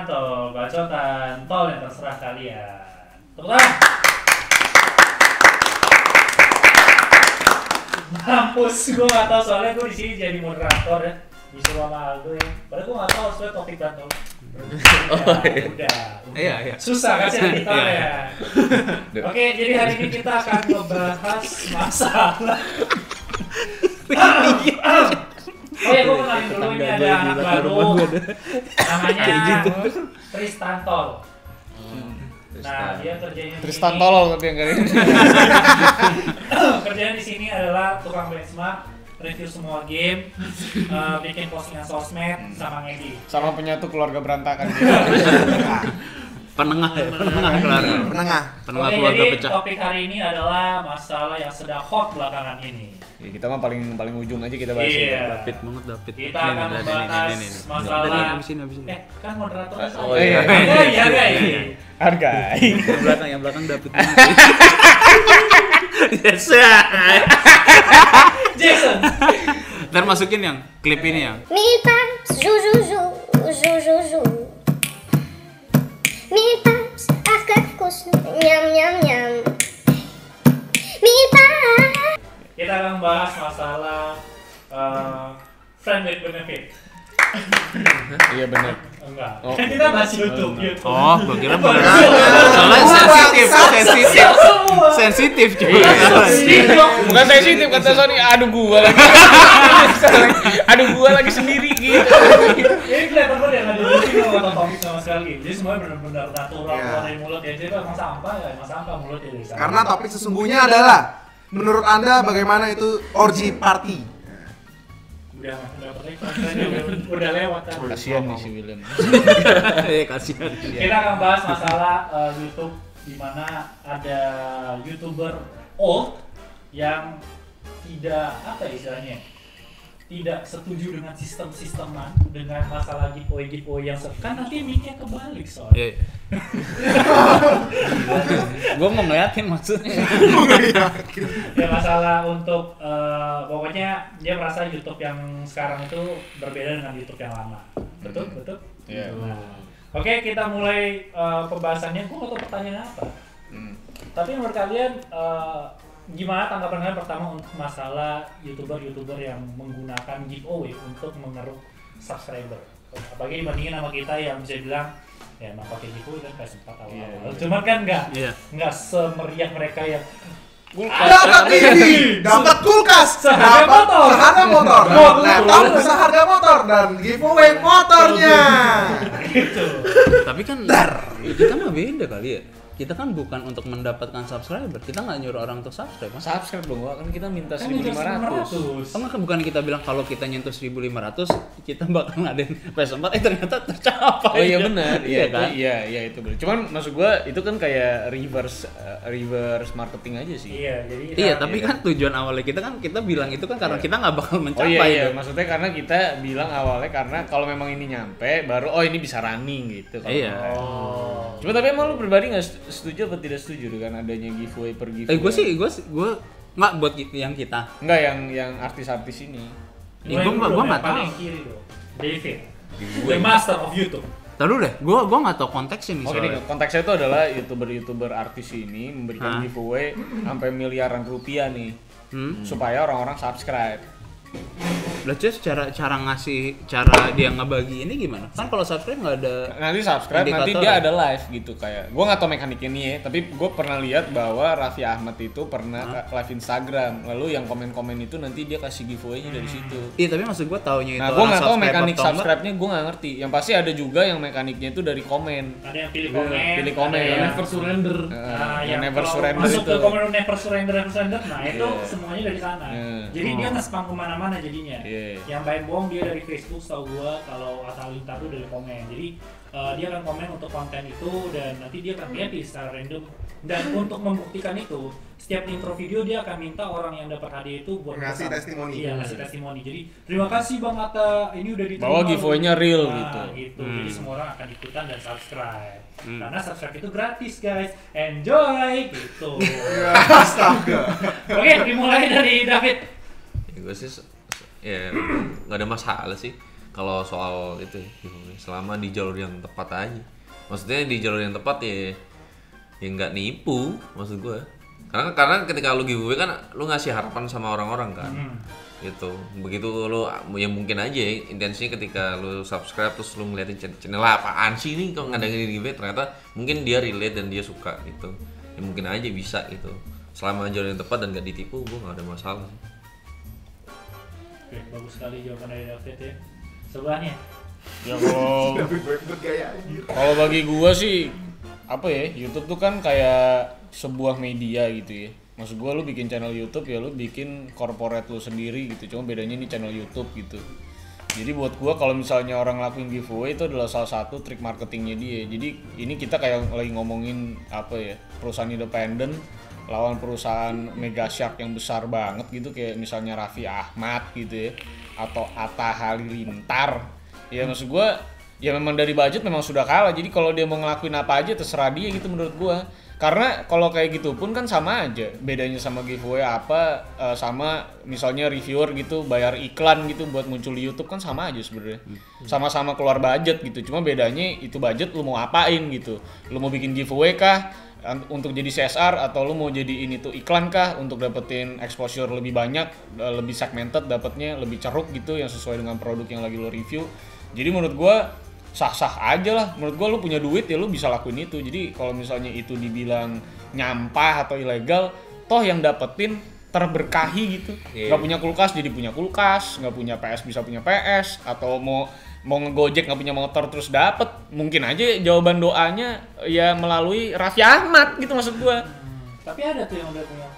Tol, bacotan tol yang terserah kalian. Tepuk tangan. Mampus, gue gak tau soalnya gue di sini jadi moderator ya. Disuruh sama Aldo ya. Padahal gue gak tau soalnya topik bantol. Udah. Iya. Susah kasih editor ya. Oke, jadi hari ini kita akan ngebahas masalah. Oh ya, gue kenalin dulu, ini ada anak baru. Namanya Tristan Tol. Nah, dia kerjanya Tristan Tolol tapi yang kali ini. Kerjanya di sini adalah tukang benchmark, review semua game, bikin postingan sosmed, sama ngedit. Sama penyatu keluarga berantakan. Penengah keluarga. Penengah Oke, keluarga jadi pecah. topik hari ini adalah masalah yang sedang hot belakangan ini. Ya, kita mah paling ujung aja kita bahas. Iya. David banget David. Kita akan membahas masalah. Abis ini. Kan moderatornya saya. Oh, iya. Iya, guys. Harga. Yang belakang David. Yes. Jason. Ntar masukin yang klip ini yang. Mille pattes, jou, jou, jou, jou, jou, jou. Mille pattes, arcacos, nyam, nyam, nyam. Mille pattes. Kita akan membahas masalah friend with benefit. Iya benar. Enggak. Oh. Kita bahas YouTube. Oh, gua kira beneran. Soalnya sensitif cuy. Bukan sensitif kata Sony, aduh gua lagi sendiri gitu. Ini kelihatan banget ya, nggak dilurusin kalau kata topik sama sekali. Jadi semuanya benar-benar natural keluar dari mulut ya. Jadi emang sampah ya, emang sampah mulut ya dari sana. Karena topik sesungguhnya adalah menurut Anda bagaimana itu orgy party? Udah lewat kan. Kasihan nih si William. Kasihan. Kita akan bahas masalah YouTube, di mana ada YouTuber old yang tidak apa ya istilahnya, tidak setuju dengan sistem-sisteman, dengan masalah giveaway yang kan nanti mic-nya kebalik soalnya. Gue mau ngeliatin maksudnya. Ya masalah untuk pokoknya dia merasa YouTube yang sekarang itu berbeda dengan YouTube yang lama. Betul? Iya. Nah, oke, kita mulai pembahasannya. Gue nggak tahu pertanyaan apa. Tapi menurut kalian gimana tanggapan kalian pertama untuk masalah YouTuber yang menggunakan giveaway untuk mengeruk subscriber? Apalagi dibandingin sama kita yang bisa bilang ya emang pakai giveaway kan kayak sempat awal-awal. Cuman kan nggak semeriah mereka yang Dapat TV, dapat kulkas, seharga motor, laptop seharga motor dan giveaway motornya. gitu. Tapi kan kita mah beda kali ya. Kita kan bukan untuk mendapatkan subscriber. Kita nggak nyuruh orang untuk subscribe. Mas. Subscribe dong, kan kita minta Kan 1.500. Sama kan bukan kita bilang kalau kita nyentuh 1.500 kita bakal ngadain PS4 ternyata tercapai. Oh iya benar, Iya kan? Iya itu benar. Cuman maksud gua itu kan kayak reverse marketing aja sih. Iya, jadi Iya, tapi kan tujuan awalnya kita bilang itu kan karena kita nggak bakal Oh mencapai. iya, itu. maksudnya karena kita bilang awalnya karena kalau memang ini nyampe baru ini bisa running gitu. Iya. Cuma tapi emang lu pribadi nggak setuju apa tidak setuju dengan adanya giveaway per giveaway? Gue nggak buat yang kita. Enggak yang artis-artis ini. Gue nggak tahu. Paling kiri tuh, David, the master of YouTube. Taruh deh, gue nggak tahu konteksnya nih Oke, soalnya. konteksnya itu adalah youtuber artis ini memberikan giveaway sampai miliaran rupiah nih, supaya orang-orang subscribe. Berarti cara ngasih cara dia ngebagi ini gimana? Kan kalau subscribe nggak ada. Nanti subscribe, nanti indikator dia ya? ada live gitu kayak. Gua nggak tahu mekaniknya nih ya, tapi gue pernah lihat bahwa Raffi Ahmad itu pernah live Instagram, lalu yang komen-komen itu nanti dia kasih giveaway-nya dari situ. Iya, tapi maksud gue taunya itu. Nah, gue nggak tahu subscribe mekanik atau enggak. subscribe-nya, gue nggak ngerti. Yang pasti ada juga yang mekaniknya itu dari komen. Ada yang pilih komen, Pilih komen. ada yang Never surrender. Yang never kalau surrender masuk itu. ke komen never surrender, nah itu semuanya dari sana. Jadi dia nge-spam kemana-mana jadinya. Yang baik bohong dia dari Facebook, tau gua. Kalau asal lintar tuh dari komen. Jadi dia akan komen untuk konten itu dan nanti dia akan pilih secara random. Dan untuk membuktikan itu, setiap intro video dia akan minta orang yang dapat hadiah itu buat Ngasih testimoni. Iya, ngasih testimoni. Jadi terima kasih Bang Atta, ini udah diterima. Bahwa giveaway-nya real Nah, gitu. Jadi semua orang akan ikutan dan subscribe. Karena subscribe itu gratis guys. Enjoy gitu. Astaga. Oke, dimulai dari David. Ya gue sih ya nggak ada masalah sih kalau soal itu giveaway. Selama di jalur yang tepat aja. Maksudnya di jalur yang tepat ya nggak nipu maksud gue. Karena ketika lu giveaway kan lu ngasih harapan sama orang-orang kan. Gitu. Begitu lu ya mungkin aja intensinya ketika lu subscribe terus lu ngeliatin channel apaan sih ini kok ngadengin giveaway, ternyata mungkin dia relate dan dia suka gitu. Ya mungkin aja bisa gitu. Selama jalur yang tepat dan gak ditipu, gue gak ada masalah. Oke, bagus sekali jawaban dari David ya. Sebelahnya. Ya kalau bagi gua sih apa ya, YouTube tuh kan kayak sebuah media gitu ya. Maksud gua lu bikin channel YouTube ya lu bikin corporate lu sendiri gitu. Cuma bedanya ini channel YouTube gitu. Jadi buat gua kalau misalnya orang lakuin giveaway itu adalah salah satu trik marketingnya dia. Jadi ini kita kayak lagi ngomongin apa ya, perusahaan independen lawan perusahaan mega shark yang besar banget gitu, kayak misalnya Raffi Ahmad gitu ya, atau Atta Halilintar. Ya maksud gue, ya memang dari budget memang sudah kalah. Jadi kalau dia mau ngelakuin apa aja terserah dia gitu menurut gue. Karena kalau kayak gitu pun kan sama aja. Bedanya sama giveaway apa, sama misalnya reviewer gitu bayar iklan gitu buat muncul di YouTube kan sama aja sebenarnya. Sama-sama keluar budget gitu. Cuma bedanya itu budget lu mau apain gitu. Lu mau bikin giveaway kah untuk jadi CSR, atau lu mau jadi ini tuh iklan kah untuk dapetin exposure lebih banyak, lebih segmented, dapetnya lebih ceruk gitu yang sesuai dengan produk yang lagi lu review. Jadi menurut gue sah-sah aja lah. Menurut gue lu punya duit ya lu bisa lakuin itu. Jadi kalau misalnya itu dibilang nyampah atau ilegal, toh yang dapetin terberkahi gitu. Gak punya kulkas jadi punya kulkas, gak punya PS bisa punya PS, atau mau ngegojek gak punya motor terus dapet. Mungkin aja jawaban doanya ya melalui Raffi Ahmad gitu maksud gue. Tapi ada tuh yang udah punya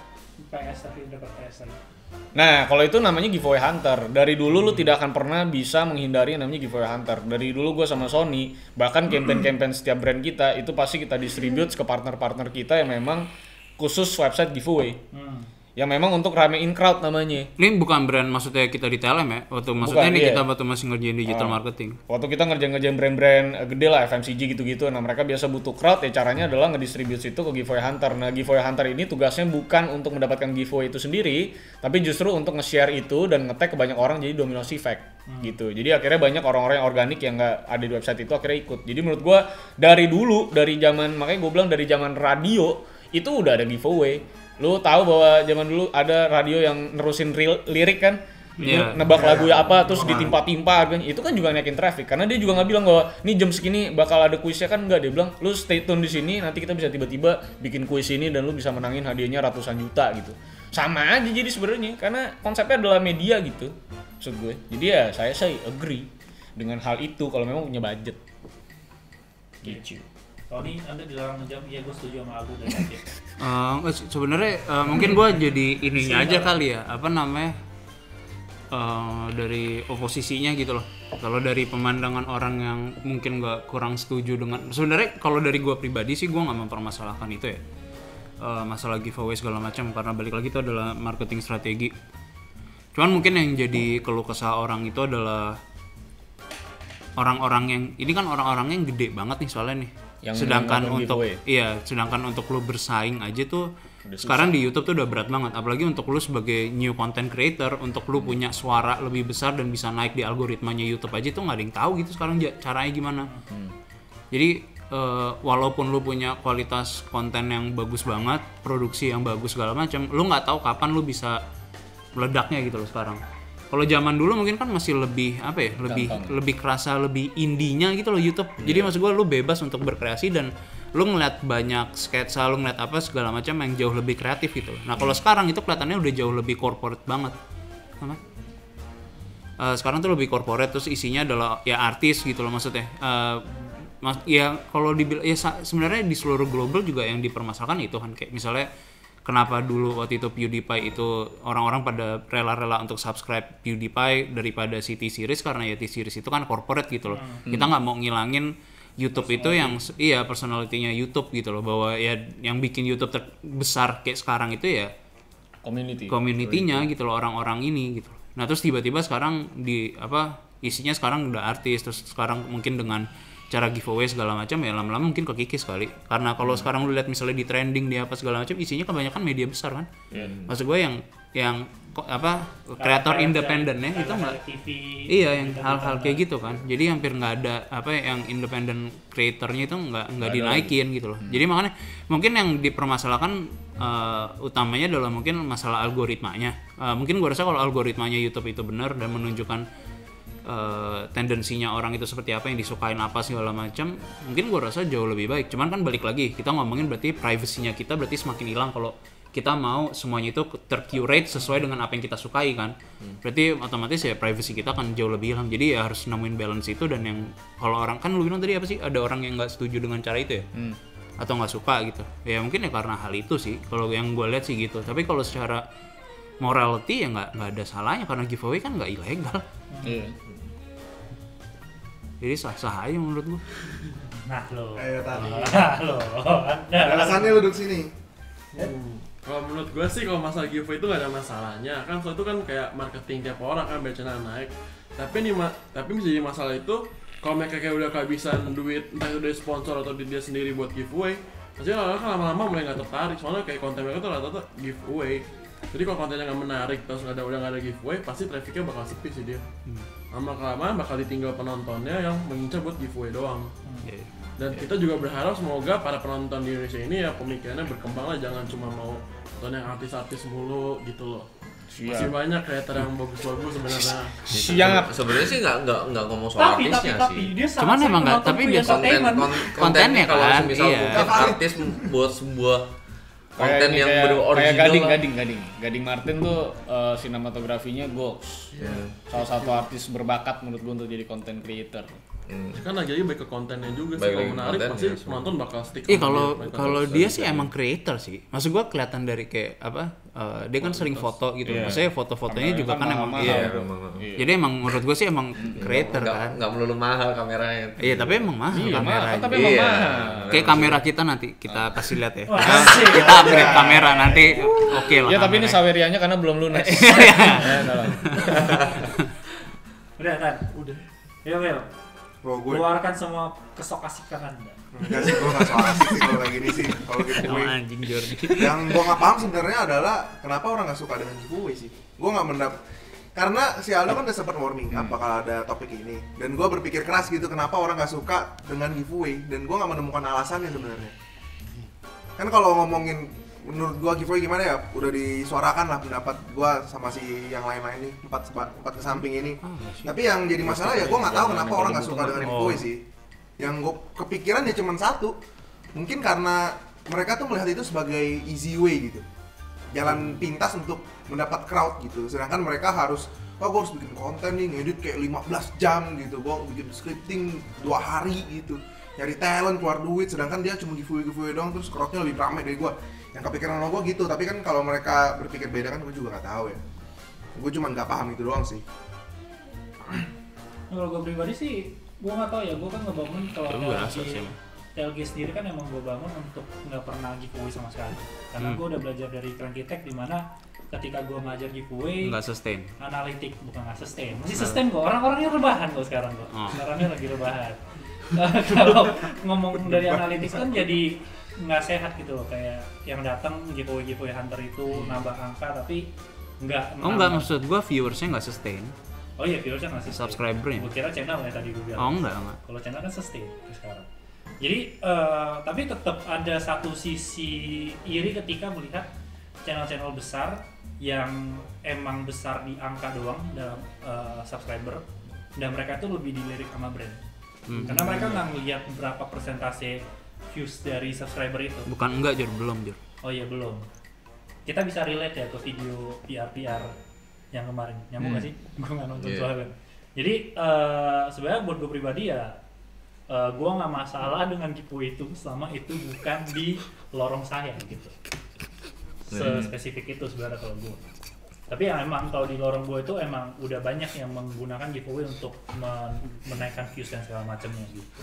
PS tapi dapat PS lagi. Nah, kalau itu namanya giveaway hunter. Dari dulu lu tidak akan pernah bisa menghindari yang namanya giveaway hunter. Dari dulu gue sama Sony, bahkan campaign-campaign setiap brand kita itu pasti kita distribute ke partner-partner kita yang memang khusus website giveaway. Yang memang untuk ramein crowd namanya. Ini bukan brand maksudnya kita di TLM ya? Maksudnya ini kita waktu masih ngerjain digital marketing. Waktu kita ngerjain brand-brand gede lah, FMCG gitu-gitu. Nah mereka biasa butuh crowd ya, caranya adalah ngedistribute itu ke giveaway hunter. Nah giveaway hunter ini tugasnya bukan untuk mendapatkan giveaway itu sendiri, tapi justru untuk nge-share itu dan nge-tag ke banyak orang, jadi dominoes effect gitu. Jadi akhirnya banyak orang-orang yang organik yang nggak ada di website itu akhirnya ikut. Jadi menurut gue dari dulu, dari zaman, makanya gue bilang dari zaman radio itu udah ada giveaway. Lu tahu bahwa zaman dulu ada radio yang nerusin lirik kan? Nebak lagu ya apa terus ditimpa-timpa harganya. Itu kan juga naikin traffic karena dia juga nggak bilang bahwa nih jam segini bakal ada kuisnya kan, enggak. Dia bilang lu stay tune di sini, nanti kita bisa tiba-tiba bikin kuis ini dan lu bisa menangin hadiahnya ratusan juta gitu. Sama aja jadi sebenarnya karena konsepnya adalah media gitu. Maksud gue. Jadi ya saya agree dengan hal itu kalau memang punya budget. Gitu. Tony, Anda dilarang ngejawab, iya gue setuju sama Abu dan Ade. Sebenarnya mungkin gue jadi ininya aja kali ya, apa namanya, dari oposisinya gitu loh. Kalau dari pemandangan orang yang mungkin nggak kurang setuju dengan, sebenarnya kalau dari gue pribadi sih gue nggak mempermasalahkan itu ya, masalah giveaway segala macam, karena balik lagi itu adalah marketing strategi. Cuman mungkin yang jadi keluh kesah orang itu adalah orang-orang yang ini kan orang-orangnya yang gede banget nih soalnya nih. Yang sedangkan untuk lu bersaing aja tuh sekarang di YouTube tuh udah berat banget, apalagi untuk lu sebagai new content creator, untuk lu punya suara lebih besar dan bisa naik di algoritmanya YouTube aja tuh nggak ada yang tahu gitu sekarang caranya gimana. Jadi walaupun lu punya kualitas konten yang bagus banget, produksi yang bagus segala macam, lu nggak tahu kapan lu bisa meledaknya gitu loh sekarang. Kalau zaman dulu mungkin kan masih lebih apa ya, lebih kerasa lebih indie-nya gitu loh YouTube. Jadi maksud gue lu bebas untuk berkreasi dan lu ngeliat banyak sketsa, lu ngeliat apa segala macam yang jauh lebih kreatif gitu. Nah kalau sekarang itu kelihatannya udah jauh lebih corporate banget. Sekarang tuh lebih corporate, terus isinya adalah ya artis gitu loh maksudnya. Ya kalau dibilang ya sebenarnya di seluruh global juga yang dipermasalahkan itu kan, kayak misalnya kenapa dulu waktu itu PewDiePie itu orang-orang pada rela-rela untuk subscribe PewDiePie daripada si T-Series, karena ya T-Series itu kan corporate gitu loh. Kita nggak mau ngilangin YouTube itu yang personality-nya YouTube gitu loh, bahwa ya yang bikin YouTube terbesar kayak sekarang itu ya community-nya gitu loh, orang-orang ini gitu. Nah terus tiba-tiba sekarang isinya sekarang udah artis, terus sekarang mungkin dengan cara giveaway segala macam ya lama-lama mungkin kekikis kali. Karena kalau sekarang lu lihat misalnya di trending di apa segala macam isinya kebanyakan media besar kan. Maksud gue yang yang kreator independen ya itu nggak TV, iya yang hal-hal kayak gitu kan, jadi hampir nggak ada yang independen kreatornya itu nggak dinaikin gitu loh. Jadi makanya mungkin yang dipermasalahkan utamanya adalah mungkin masalah algoritmanya. Mungkin gue rasa kalau algoritmanya YouTube itu benar dan menunjukkan tendensinya orang itu seperti apa, yang disukain apa segala macam, mungkin gue rasa jauh lebih baik. Cuman kan balik lagi kita ngomongin berarti privasinya kita berarti semakin hilang kalau kita mau semuanya itu tercurate sesuai dengan apa yang kita sukai kan. Berarti otomatis ya privacy kita akan jauh lebih hilang. Jadi ya harus nemuin balance itu. Dan yang kalau orang kan lu bilang tadi apa sih, ada orang yang nggak setuju dengan cara itu ya, atau nggak suka gitu ya, mungkin ya karena hal itu sih kalau yang gue lihat sih gitu. Tapi kalau secara morality ya nggak ada salahnya karena giveaway kan nggak ilegal. Jadi sah-sah aja menurut gue. Nah lo, Ayo tadi. lo, Alasannya lu duduk sini. Kalau menurut gue sih kalau masalah giveaway itu gak ada masalahnya kan, soalnya itu kan kayak marketing tiap orang kan biar channel naik. Tapi menjadi masalah itu kalau mereka kayak udah kehabisan duit, entah itu dari sponsor atau dia sendiri buat giveaway, pasti orang kan lama-lama mulai nggak tertarik, soalnya kayak konten mereka tuh rata-rata giveaway. Jadi kalau kontennya nggak menarik terus udah nggak ada giveaway, pasti trafficnya bakal sepi sih dia. Lama-kelamaan bakal ditinggal penontonnya yang mengincar buat giveaway doang. Dan kita juga berharap semoga para penonton di Indonesia ini ya pemikirannya berkembang lah, jangan cuma mau nonton yang artis-artis mulu gitu loh. Masih banyak kreator yang bagus-bagus sebenarnya. Siap. Sebenarnya sih nggak ngomong soal artisnya sih. dia Cuman emang nggak, tapi dia kontennya kalau kan, misal iya. mungkin artis buat sebuah konten Kayak yang kayak original. Gading Martin tuh sinematografinya goks. Salah satu artis berbakat menurut gue untuk jadi content creator. Kan lagi baik ke kontennya juga sih, Baik kalau lagi menarik kontennya, pasti semua. penonton bakal stick. Iya sama kalau dia. dia sih emang creator sih. Maksud gua kelihatan dari kayak dia kan sering foto gitu. Iya. Maksudnya foto-fotonya juga kan emang mahal-mahal. iya. Iya. Jadi emang menurut gua sih emang creator kan. Nggak melulu mahal kameranya. Iya, tapi emang mahal Iya, kameranya. mahal, tapi emang Iya. mahal. Kayak kamera kita nanti kita kasih lihat ya. Wah, Kita, asik. kita upgrade kamera nanti oke lah. Ya tapi ini kameranya. Sawerianya karena belum lunas. Udah kan? Udah. Will. Oh, gue Keluarkan semua kesokasikan Anda. enggak sih, gue nggak soal asik sih kalau kayak gini sih. Kalau Oh, giveaway, anjing Jordi. yang gue nggak paham sebenarnya adalah kenapa orang nggak suka dengan giveaway sih. Gue nggak karena si Aldo kan udah sempat warning apakah ada topik ini, dan gue berpikir keras gitu kenapa orang nggak suka dengan giveaway, dan gue nggak menemukan alasannya sebenarnya. Kan kalau ngomongin menurut gua giveaway gimana ya, udah disuarakan lah pendapat gua sama si yang lain-lain nih, empat ke samping ini. Tapi yang jadi masalah ya gua nggak tahu kenapa orang nggak suka dengan giveaway sih. Yang gua kepikiran ya cuma satu, mungkin karena mereka tuh melihat itu sebagai easy way gitu, jalan pintas untuk mendapat crowd gitu. Sedangkan mereka harus, gua harus bikin konten nih, ngedit kayak 15 jam gitu, gua bikin scripting 2 hari gitu, nyari talent, keluar duit, sedangkan dia cuma giveaway doang, terus crowdnya lebih ramai dari gua. Yang kepikiran sama gue gitu, tapi kan kalau mereka berpikir beda kan gue juga nggak tahu ya. Gue cuma nggak paham itu doang sih. Kalau gue pribadi sih, gue nggak tahu ya. Gue kan ngebangun kalau Gue rasa sih. TLG sendiri kan emang gue bangun untuk nggak pernah giveaway sama sekali. Karena gue udah belajar dari Cranky Tech di mana ketika gue ngajar giveaway, Nggak sustain. analitik bukan nggak sustain, masih sustain kok. Orang-orangnya rebahan kok sekarang kok. Orangnya lagi rebahan. Kalau ngomong dari analitik kan jadi nggak sehat gitu loh, kayak yang datang giveaway hunter itu nambah angka tapi nggak Enggak, maksud gua viewersnya nggak sustain. Oh iya, viewersnya nggak sustain. Subscribernya. Gue kira channel ya tadi gue bilang. Oh enggak. Kalau channel kan sustain sekarang. Jadi tapi tetap ada satu sisi iri ketika melihat channel-channel besar yang emang besar di angka doang dalam subscriber, dan mereka tuh lebih dilirik sama brand. Karena mereka nggak ngelihat berapa persentase views dari subscriber itu. Bukan enggak, Jor, belum, Jor. Oh iya, belum. Kita bisa relate ya ke video PR yang kemarin. Nyambung nggak sih? Gue nggak nonton soalnya. Jadi sebenarnya buat gue pribadi ya, gue nggak masalah dengan giveaway itu selama itu bukan di lorong saya gitu. Spesifik itu sebenarnya kalau gue. Tapi yang emang kalau di lorong gue itu emang udah banyak yang menggunakan giveaway untuk menaikkan views dan segala macamnya gitu.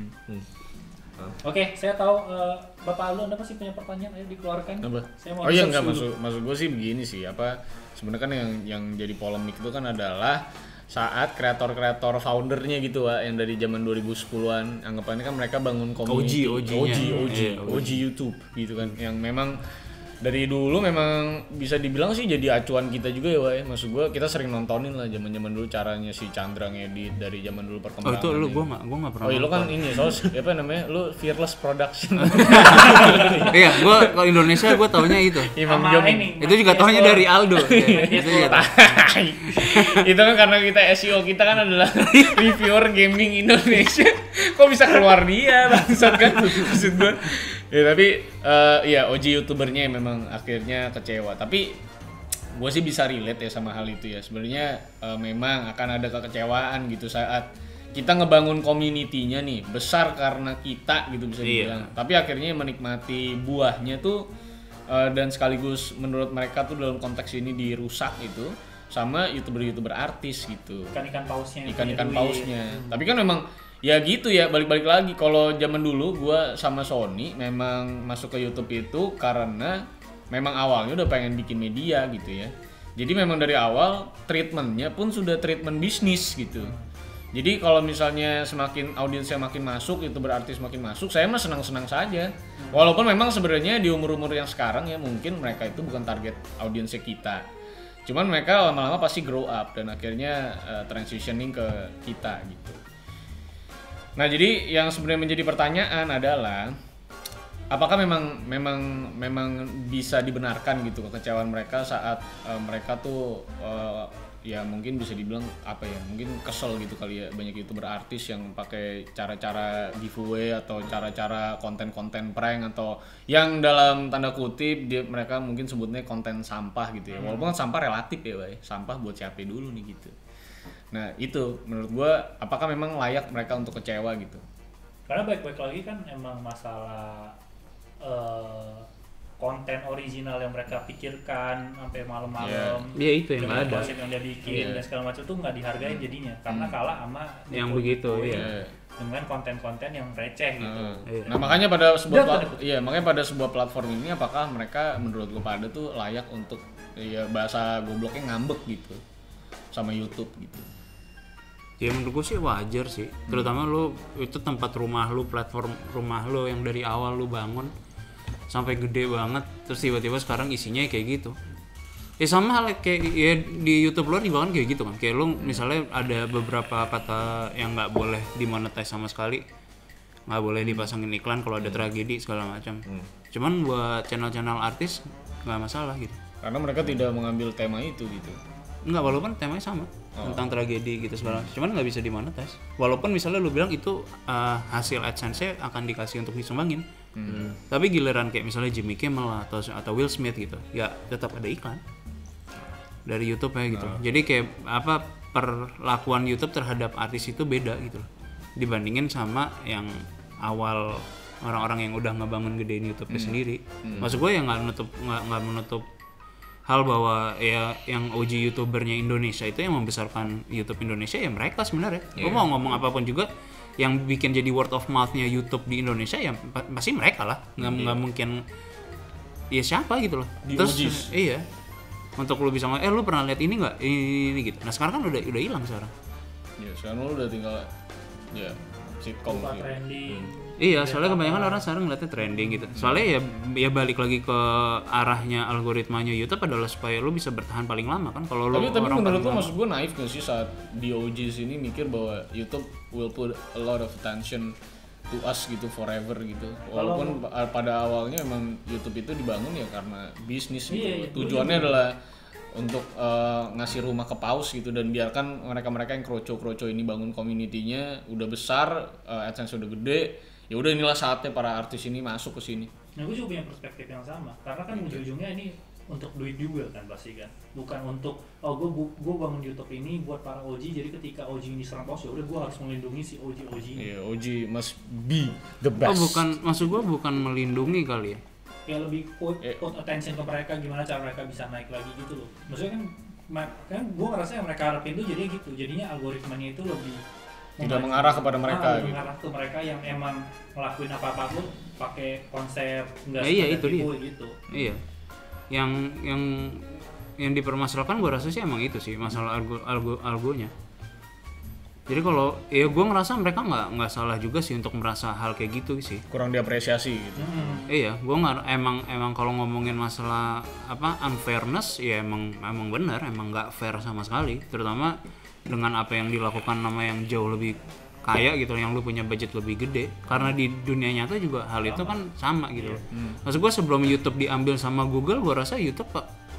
Oke, saya tahu Bapak Aldo, Anda pasti punya pertanyaan, ayo dikeluarkan. Apa? Saya mau Oh iya, research enggak, dulu. maksud gue sih begini sih, apa sebenarnya kan yang jadi polemik itu kan adalah saat kreator-kreator foundernya gitu yang dari zaman 2010-an, anggapannya kan mereka bangun community OG-nya. OG YouTube gitu kan, yang memang dari dulu memang bisa dibilang sih jadi acuan kita juga ya, Wak. Maksud gue kita sering nontonin lah zaman dulu caranya si Chandra ngedit dari zaman dulu perkembangan. Oh itu lu gue nggak pernah. Oh iya, lu kan ini apa namanya? Lu Fearless Production. Iya, gue kalau Indonesia gue taunya itu. Imam Sama Jom. ini, Itu juga taunya dari Aldo. Ya, itu juga tahu. Itu kan karena kita SEO kita kan adalah reviewer gaming Indonesia. Kok bisa keluar dia bangsat kan maksud gue. Ya tapi ya OG youtubernya memang akhirnya kecewa. Tapi gue sih bisa relate ya sama hal itu ya. Sebenarnya memang akan ada kekecewaan gitu saat kita ngebangun community-nya nih besar karena kita gitu bisa dibilang. Tapi akhirnya menikmati buahnya tuh dan sekaligus menurut mereka tuh dalam konteks ini dirusak itu sama youtuber artis gitu. Ikan-ikan pausnya. Ikan-ikan pausnya. Tapi kan memang ya gitu ya, balik-balik lagi. Kalau zaman dulu gua sama Sony memang masuk ke YouTube itu karena memang awalnya udah pengen bikin media gitu ya. Jadi memang dari awal treatmentnya pun sudah treatment bisnis gitu. Jadi kalau misalnya semakin audiensnya makin masuk, YouTuber artis makin masuk, saya mah senang-senang saja. Walaupun memang sebenarnya di umur-umur yang sekarang ya mungkin mereka itu bukan target audiensnya kita. Cuman mereka lama-lama pasti grow up dan akhirnya transitioning ke kita gitu. Nah, jadi yang sebenarnya menjadi pertanyaan adalah apakah memang bisa dibenarkan gitu kekecewaan mereka saat mereka tuh ya mungkin bisa dibilang apa ya, mungkin kesel gitu kali ya, banyak YouTuber artis yang pakai cara-cara giveaway atau cara-cara konten-konten prank atau yang dalam tanda kutip mereka mungkin sebutnya konten sampah gitu ya. Walaupun sampah relatif ya, Bay. Sampah buat siapa dulu nih gitu. Nah itu menurut gue apakah memang layak mereka untuk kecewa gitu? Karena baik-baik lagi kan emang masalah konten original yang mereka pikirkan sampai malam-malam. Iya itu yang nggak ada. Konsep yang dia bikin dan segala macam tuh nggak dihargain jadinya karena kalah sama Yang begitu ya. dengan konten-konten yang receh gitu. Nah makanya pada sebuah platform ini apakah mereka menurut lu pada tuh layak untuk ya bahasa gobloknya ngambek gitu sama YouTube gitu? Ya menurut gue sih wajar sih, terutama lu itu tempat rumah lu, platform rumah lu yang dari awal lu bangun sampai gede banget, terus tiba-tiba sekarang isinya kayak gitu. Ya sama hal kayak ya di YouTube luar juga kan kayak gitu kan, kayak lu misalnya ada beberapa kata yang nggak boleh dimonetize sama sekali, nggak boleh dipasangin iklan kalau ada tragedi segala macam. Cuman buat channel-channel artis nggak masalah gitu. Karena mereka tidak mengambil tema itu gitu. Enggak, walaupun temanya sama tentang tragedi gitu segala, cuman nggak bisa dimonetize. Walaupun misalnya lu bilang itu hasil AdSense-nya akan dikasih untuk disumbangin, tapi giliran kayak misalnya Jimmy Kimmel atau Will Smith gitu, ya tetap ada iklan dari YouTube ya gitu. Jadi kayak apa perlakuan YouTube terhadap artis itu beda gitu loh, dibandingin sama yang awal orang-orang yang udah ngebangun gedein YouTube-nya sendiri. Maksud gue ya nggak menutup hal bahwa ya yang OG YouTubernya Indonesia itu yang membesarkan YouTube Indonesia ya mereka sebenarnya. Gue mau ngomong apapun juga yang bikin jadi word of mouth-nya YouTube di Indonesia ya pasti mereka lah. Nggak mungkin ya siapa gitu loh. Terus iya. Untuk lu bisa ngomong, lu pernah lihat ini nggak? Ini gitu. Nah sekarang kan udah hilang sekarang. Ya sekarang lu udah tinggal ya sitkom gitu. Trending. Iya, soalnya kebanyakan orang sekarang ngeliatnya trending gitu. Soalnya ya balik lagi ke arahnya algoritmanya YouTube adalah supaya lu bisa bertahan paling lama kan. Kalau lu tapi orang menurut lu maksud gue naif gak sih saat di OGs ini mikir bahwa YouTube will put a lot of attention to us gitu forever gitu. Walaupun pada awalnya memang YouTube itu dibangun ya karena bisnis gitu. Tujuannya adalah untuk ngasih rumah ke paus gitu dan biarkan mereka-mereka yang kroco-kroco ini bangun community-nya udah besar, AdSense udah gede. Ya udah inilah saatnya para artis ini masuk ke sini. Nah, gue juga punya perspektif yang sama. Karena kan ujung-ujungnya ini untuk duit juga kan pasti kan. Bukan untuk gue bangun YouTube ini buat para OG. Jadi ketika OG ini serang paus ya udah gue harus melindungi si OG ini. Iya, OG must be the best. Maksud gue bukan melindungi kali ya. Kayak lebih put attention ke mereka, gimana cara mereka bisa naik lagi gitu loh. Maksudnya kan gue ngerasa yang mereka harapin tuh jadinya gitu. Jadinya algoritmanya itu lebih tidak mengarah kepada mereka gitu. Mengarah ke mereka yang emang ngelakuin apa-apa pun pakai konsep enggak itu dia. Gitu. Iya. Yang dipermasalahkan gue rasa sih emang itu sih masalah algonya. Jadi kalau ya gue ngerasa mereka nggak salah juga sih untuk merasa hal kayak gitu sih. Kurang diapresiasi gitu. Iya, gue nggak emang kalau ngomongin masalah apa unfairness ya emang benar, emang nggak fair sama sekali. Terutama dengan apa yang dilakukan nama yang jauh lebih kaya gitu, yang lu punya budget lebih gede. Karena di dunia nyata juga hal itu kan sama gitu. Maksud gue sebelum YouTube diambil sama Google, gue rasa YouTube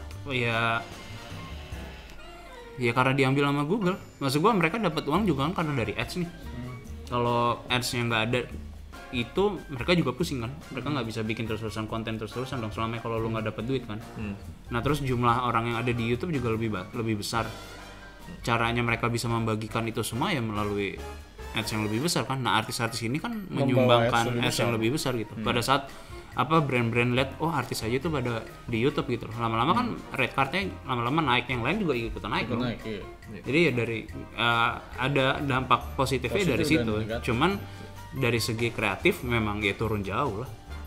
ya karena diambil sama Google. Maksud gua mereka dapat uang juga kan karena dari ads nih. Kalau ads-nya nggak ada itu mereka juga pusing kan. Mereka nggak bisa bikin terus-terusan konten terus-terusan dong selama kalau lu nggak dapat duit kan. Nah terus jumlah orang yang ada di YouTube juga lebih besar. Caranya mereka bisa membagikan itu semua ya melalui ads yang lebih besar kan. Nah artis-artis ini kan menyumbangkan ads yang lebih besar gitu. Pada saat apa brand-brand lihat artis aja tuh pada di YouTube gitu, lama-lama kan rate cardnya lama-lama naik, yang lain juga ikutan naik dong. Iya. Jadi ya dari ada dampak positifnya dari situ, cuman dari segi kreatif memang ya turun jauh lah.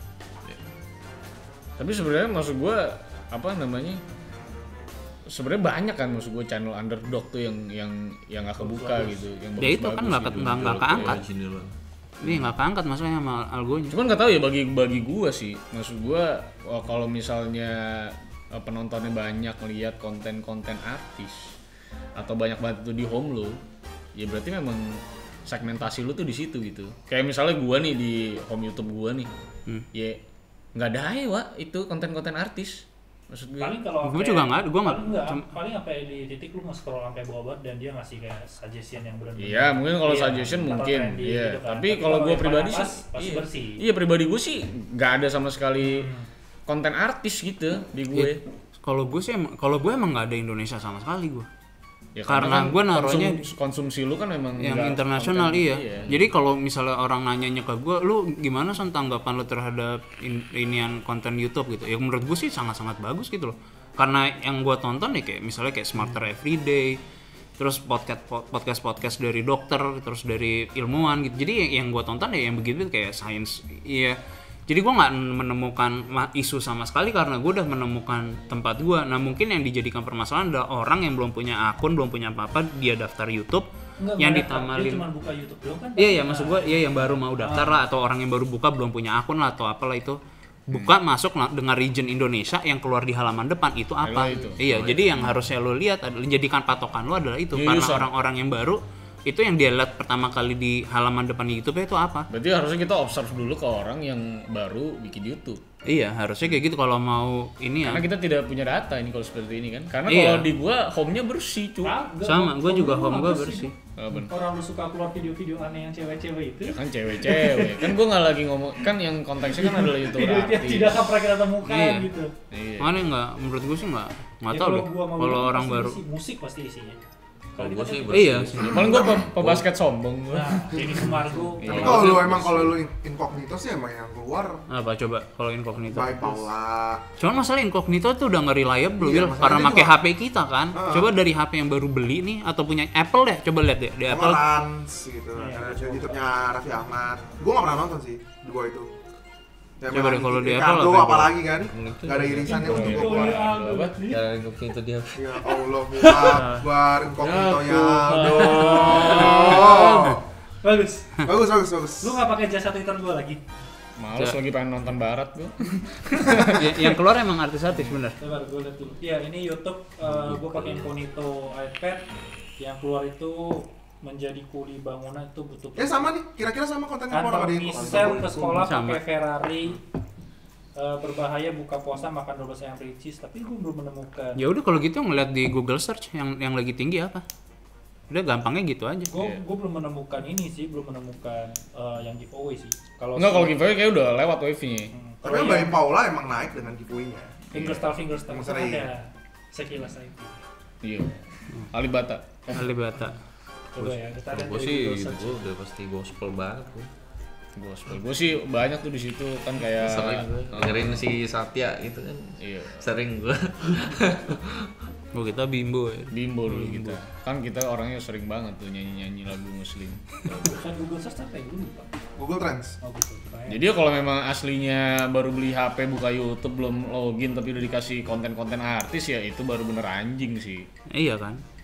Tapi sebenarnya maksud gue sebenarnya banyak kan maksud gue channel underdog tuh yang nggak kebuka gitu, yang Ya itu kan nggak keangkat. Ini nggak keangkat maksudnya sama algonya. Cuman nggak tahu ya bagi gue sih, maksud gue kalau misalnya penontonnya banyak ngeliat konten-konten artis atau banyak banget itu di home lo, ya berarti memang segmentasi lu tuh di situ gitu. Kayak misalnya gue nih di home YouTube gue nih, ya nggak ada itu konten-konten artis. Maksud gue paling kalau gue juga nggak, gue nggak paling sampai di titik lu nge-scroll sampai bawah dan dia ngasih kayak suggestion yang benar-benar. Iya, mungkin kalau suggestion mungkin, iya. Gitu kan. Tapi kalau gue pribadi sih, bersih. Iya pribadi gue sih nggak ada sama sekali konten artis gitu di gue. Kalau gue emang nggak ada Indonesia sama sekali gue. Ya, karena gue naruhnya konsumsi lu kan memang yang internasional iya. Jadi kalau misalnya orang nanyanya ke gue, lu gimana son tanggapan lu terhadap inian konten YouTube gitu? Ya menurut gue sih sangat-sangat bagus gitu loh. Karena yang gue tonton ya kayak misalnya kayak Smarter Everyday, terus podcast dari dokter, terus dari ilmuwan gitu. Jadi yang gue tonton ya yang begitu kayak science, iya. Jadi gue nggak menemukan isu sama sekali karena gue udah menemukan tempat gue. Nah mungkin yang dijadikan permasalahan adalah orang yang belum punya akun, belum punya apa-apa, dia daftar YouTube, yang ditamalin. Dia cuma buka YouTube doang kan? Iya, maksud gue, iya yang baru mau daftar lah, atau orang yang baru buka belum punya akun lah atau apalah itu. Buka masuk dengan region Indonesia yang keluar di halaman depan itu apa? Iya, jadi yang harusnya lo lihat, jadikan patokan lo adalah itu. Karena orang-orang yang baru itu yang dia lihat pertama kali di halaman depan YouTube itu apa? Berarti harusnya kita observe dulu ke orang yang baru bikin YouTube. Iya, harusnya kayak gitu kalau mau ini karena ya. kita tidak punya data ini kalau seperti ini kan. Karena kalau di gua home-nya bersih, cuy. Sama, gua juga home gua bersih. Orang lu suka keluar video-video aneh yang cewek-cewek itu. Ya kan cewek-cewek. Kan gua nggak lagi ngomong, kan yang konteksnya kan adalah YouTuber artis. Tidak pernah kita temukan gitu. Iya. Mana enggak, menurut gua sih enggak tahu deh. Kalau orang baru musik pasti isinya. Kalau gue sih iya, paling gue pebasket sombong gue. Nah, ini Sumargo. Kalau lu incognito sih emang yang keluar. Apa coba kalau incognito? By Paula. Cuman masalah incognito tuh udah nge-reliable karena pakai HP kita kan. Coba dari HP yang baru beli nih atau punya Apple deh, coba lihat deh di Apple. Rans gitu. Ada YouTube-nya Raffi Ahmad. Gua enggak pernah nonton sih dua itu. Coba deh kalau di Apple apa apalagi kan? Gak ada irisannya untuk gua keluar. Cara incognito dia. Ya Allah, Akbar, incognito ya. Bagus. Bagus. Lu nggak pakai jasa Twitter gua lagi? Males lagi pengen nonton barat gua. Yang keluar emang artis-artis bener. Coba gua lihat dulu. Iya, ini YouTube gua pakai incognito iPad. Yang keluar itu menjadi kuli bangunan itu butuh. Ya sama nih, kira-kira sama kontennya orang ada Misal ke sekolah pakai Ferrari. Berbahaya buka puasa makan 12 ayam ricis, tapi gue belum menemukan. Ya udah kalau gitu ngeliat di Google search yang lagi tinggi apa? Udah gampangnya gitu aja. Gue belum menemukan ini sih, belum menemukan yang giveaway sih. Kalau giveaway kayak udah lewat wifi-nya. Tapi Mbak Paula emang naik dengan giveaway-nya. Fingerstyle ada sekilas aja. Iya. Alibata. Coba ya, kita lihat. Gue sih gue udah pasti gospel banget gue. Gue sih banyak tuh di situ kan kayak sering dengerin si Satya gitu kan. Iya. Sering gue. Kita bimbo ya. Bimbo dulu kita. Kan kita orangnya sering banget tuh nyanyi-nyanyi lagu muslim. Bukan Google Search apa ya dulu Pak? Google Trends. Oh gitu. Jadi kalau memang aslinya baru beli HP buka YouTube belum login tapi udah dikasih konten-konten artis ya itu baru bener anjing sih. Iya kan.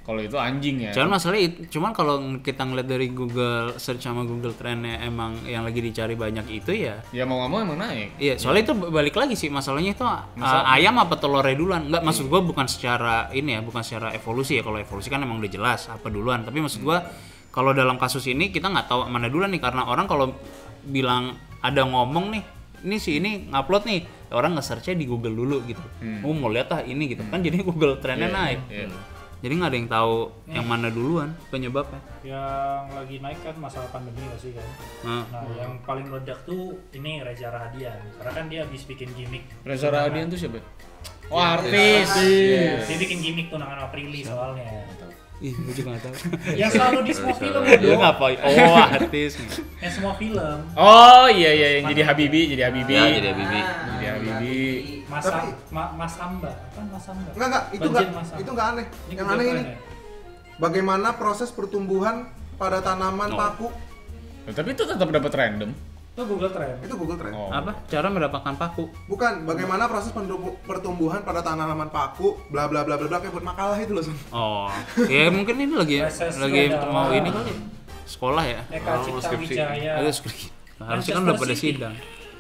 Kalau itu anjing ya. Cuman kalau kita ngeliat dari Google search sama Google Trendnya emang yang lagi dicari banyak itu ya. Ya mau nggak mau emang naik. Iya, soalnya itu balik lagi sih masalahnya itu ayam apa telurnya duluan. Enggak, maksud gua bukan secara ini ya, bukan secara evolusi ya. Kalau evolusi kan emang udah jelas apa duluan. Tapi maksud gua kalau dalam kasus ini kita nggak tahu mana duluan nih, karena orang kalau bilang ada ngomong nih, ini ngupload nih, orang nge-search-nya di Google dulu gitu. Mau lihat ini gitu kan, jadi Google Trendnya naik. Jadi nggak ada yang tahu yang mana duluan penyebabnya. Yang lagi naik kan masalah pandemi nggak sih kan? Nah, yang paling meledak tuh ini Reza Rahadian, karena kan dia habis bikin gimmick. Reza Rahadian tuh siapa? Oh, Ya, artis. Dia bikin gimmick tunangan Aprili soalnya. Ih, gue juga nggak tahu. Yang selalu di semua film Dia dong. ngapain? Oh, artis. Yang semua film. Oh iya yang jadi Habibie. Ya, jadi Bibi. Jadi Habibie. Mas Tapi- Mas Amba, kan Mas Amba. Enggak, Banjir Mas Amba. itu enggak aneh. Ini Yang Google aneh ini Trend ya? bagaimana proses pertumbuhan pada tanaman paku. Tapi itu tetap dapat random. Itu Google Trend. Itu Google Trend. Oh. Apa? Cara mendapatkan paku? Bukan, bagaimana proses pertumbuhan pada tanaman paku, bla bla bla bla bla, kayak buat makalah itu loh. Son. Oh, ya mungkin ini lagi Reses lagi itu ada mau apa? ini kali. Sekolah ya. Eka Cipta skripsi. Wijaya. Ada skrip. Harusnya kan udah pada Manchester City. sidang.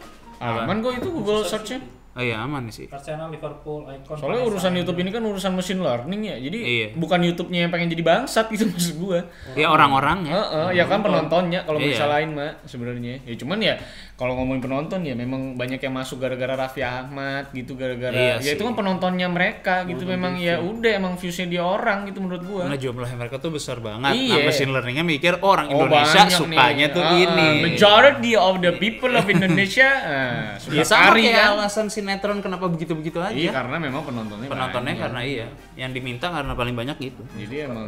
Aman kok itu Google search-nya. Oh iya, aman sih. Arsenal, Liverpool, Icon. Soalnya urusan YouTube ini kan urusan machine learning ya. Jadi Iya. bukan YouTube-nya yang pengen jadi bangsat gitu maksud gua. Ya orang-orangnya. Ya kan penontonnya kalau Iya. disalahin mah sebenarnya. Ya cuman ya kalau ngomongin penonton ya memang banyak yang masuk gara-gara Raffi Ahmad gitu gara-gara Iya ya itu sih. kan penontonnya mereka gitu memang ya udah emang views-nya dia orang gitu menurut gua. Karena jumlah mereka tuh besar banget. Iya. Nah, machine learning-nya mikir orang Oh, Indonesia banyak sukanya nih. tuh ini. Majority of the people of Indonesia suka Ya sama kari kayak kan. alasan sinetron kenapa begitu-begitu aja. Iya karena memang penontonnya Penontonnya banyak. karena iya, yang diminta karena paling banyak gitu. Jadi emang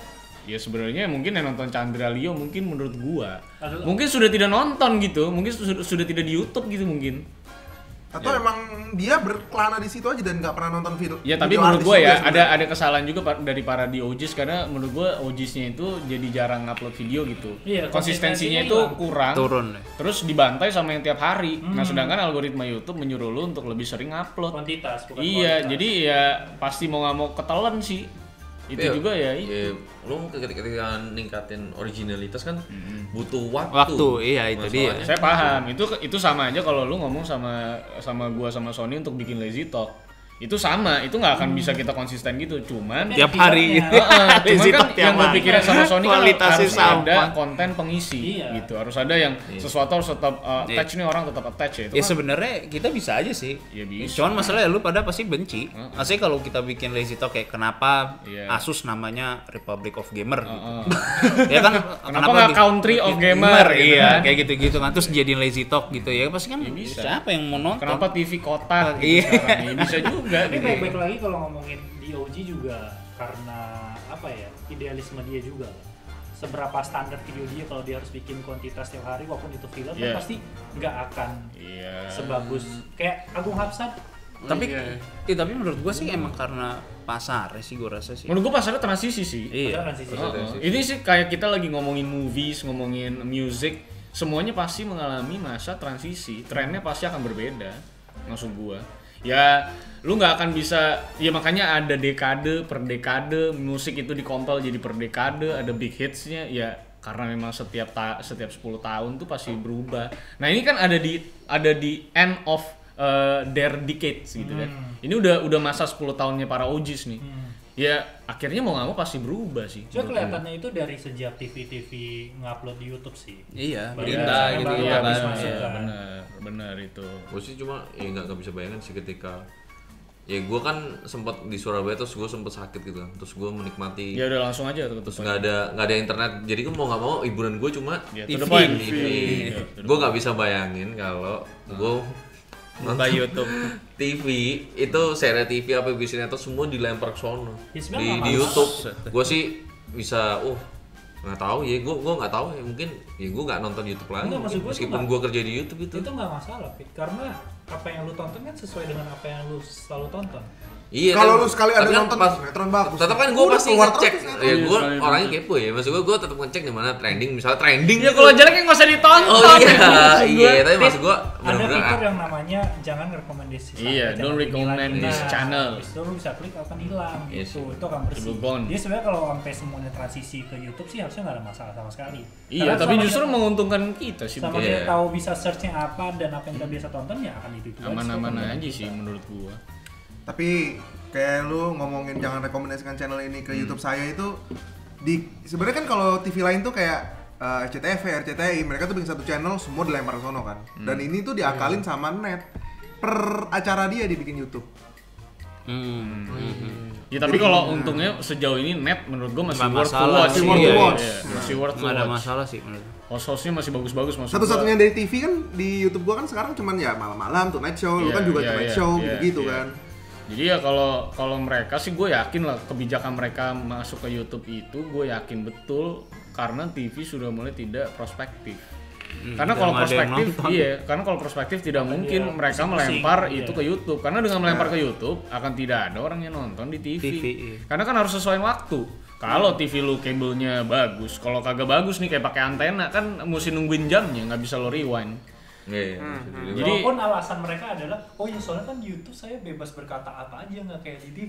ya sebenarnya mungkin yang nonton Chandra Leo mungkin menurut gua Aduh. mungkin sudah tidak nonton gitu, mungkin sudah tidak di YouTube gitu mungkin. Atau emang dia berkelana di situ aja dan nggak pernah nonton film. Ya tapi video menurut artis gua juga ya sebenarnya. ada kesalahan juga dari para di OGs karena menurut gua OGs-nya itu jadi jarang upload video gitu. Iya, Konsistensinya konsistensinya itu hilang. kurang. Turun deh. Terus dibantai sama yang tiap hari. Nah, sedangkan algoritma YouTube menyuruh lu untuk lebih sering upload. Kuantitas, bukan Iya, kualitas. jadi ya pasti mau nggak mau ketelan sih. Itu Iya, juga ya. lu ketika ningkatin originalitas kan butuh waktu. Waktu, iya itu dia. Masalahnya- Saya paham. Itu sama aja kalau lu ngomong sama gua sama Sony untuk bikin Lazy Talk. Itu sama, itu nggak akan bisa kita konsisten gitu. Cuman Tiap hari. cuman Lazy kan Talk tiap yang gue hari. pikirin sama Sony kan Kualitasnya harus sama. ada konten pengisi Iya. gitu. Harus ada yang sesuatu harus tetap attach nih orang tetap attach ya. Itu Ya kan sebenarnya kita bisa aja sih. Ya bisa. Cuman masalahnya lu pada pasti benci. Maksudnya kalau kita bikin Lazy Talk kayak kenapa Iya. Asus namanya Republic of Gamer gitu. Ya kan Kenapa nggak Country of Gamer gitu iya, kan? kayak gitu-gitu kan. Terus jadiin Lazy Talk gitu ya. Pasti kan bisa. siapa yang mau nonton? kenapa TV kotak gitu Iya. sekarang? Ya, bisa juga Tapi gitu. baik-baik lagi kalau ngomongin di OG juga karena apa ya, idealisme dia juga. Seberapa standar video dia kalau dia harus bikin kuantitas tiap hari walaupun itu film Iya. kan pasti nggak akan Iya. sebagus kayak Agung Hapsat. Tapi Iya. tapi menurut gua sih emang karena pasar sih gua rasa sih. Menurut gue pasarnya transisi sih. Iya. Transisi. Ini sih kayak kita lagi ngomongin movies, ngomongin music, semuanya pasti mengalami masa transisi. Trennya pasti akan berbeda, maksud gua. Ya, lu nggak akan bisa. Ya makanya ada dekade per dekade, musik itu dikompil jadi per dekade, ada big hitsnya. Ya karena memang setiap 10 tahun tuh pasti berubah. Nah ini kan ada di end of their decades gitu kan. Ini udah masa 10 tahunnya para OGs nih. Ya akhirnya mau nggak mau pasti berubah sih. Cuma kelihatannya itu dari sejak TV ngupload di YouTube sih. Iya, Baru berita yang gitu baru ya habis kan. masuk Iya, kan. benar itu. Gue sih cuma ya nggak bisa bayangin sih ketika ya gue kan sempat di Surabaya terus gue sempat sakit gitu kan, terus gue menikmati Ya udah langsung aja tuh. terus nggak ada internet, jadi gue mau nggak mau hiburan gue cuma Ya, TV. to the point. TV. Gue nggak bisa bayangin kalau gue Buka YouTube. TV itu serial TV apa bisnisnya itu semua dilempar ke sono Ya, di sebenarnya nggak YouTube. Gue sih bisa nggak tahu ya, gue nggak tahu ya, mungkin ya gue nggak nonton YouTube lagi Enggak, maksud mungkin. gua tuh Meskipun nggak- gue kerja di YouTube itu Itu nggak masalah, Fit. Karena apa yang lu tonton kan sesuai dengan apa yang lu selalu tonton. Iya. Kalau tapi- lu sekali ada tapi kan nonton pas- sinetron bagus. Tetap kan gue Udah pasti keluar ngecek. terus sinetron. Ya gue sekali orangnya nonton. kepo ya. Maksud gue tetap ngecek di mana trending. Misalnya trending. Ya kalau jelek nggak usah ditonton. Oh iya. Tapi maksud gue Ada benar-benar fitur yang namanya jangan rekomendasi. Iya, don't recommend this channel. Habis itu lu bisa klik akan hilang Yes. gitu. Itu akan bersih. Itu gone. Dia sebenarnya kalau sampai semuanya transisi ke YouTube sih harusnya nggak ada masalah sama sekali. Iya, Karena tapi sama justru dia- menguntungkan kita sih. sama Iya. dia tahu bisa searchnya apa dan apa yang kita biasa tonton ya akan itu juga. Aman-aman aja sih menurut gua. Tapi kayak lu ngomongin jangan rekomendasikan channel ini ke YouTube saya itu sebenarnya kan kalau TV lain tuh kayak SCTV, RCTI, mereka tuh bikin satu channel semua dilempar ke sono kan. Dan ini tuh diakalin sama net per acara dia dibikin YouTube. Ya tapi kalau untungnya sejauh ini net menurut gua masih Nggak worth to masalah watch. sih, Iya, worth to iya, watch. iya. Masih worth to Nggak ada watch. masalah sih menurut. Host-hostnya masih bagus-bagus maksud Satu-satunya dari TV kan di YouTube gua kan sekarang cuman ya malam-malam tuh night show, lu Iya, kan juga iya, night iya, show iya, gitu iya. kan. Jadi ya kalau mereka sih gue yakin lah kebijakan mereka masuk ke YouTube itu gue yakin betul karena TV sudah mulai tidak prospektif. Karena udah kalau nggak ada yang prospektif nonton. iya, karena kalau prospektif tidak mungkin dia mereka pusing-pusing, melempar iya. itu ke YouTube. Karena dengan melempar ke YouTube akan tidak ada orang yang nonton di TV. iya. Karena kan harus sesuai waktu. Kalau TV lu kabelnya bagus, kalau kagak bagus nih kayak pakai antena kan mesti nungguin jamnya, nggak bisa lo rewind. Iya. Jadi Walaupun alasan mereka adalah, oh ya soalnya kan di YouTube saya bebas berkata apa aja nggak kayak di TV.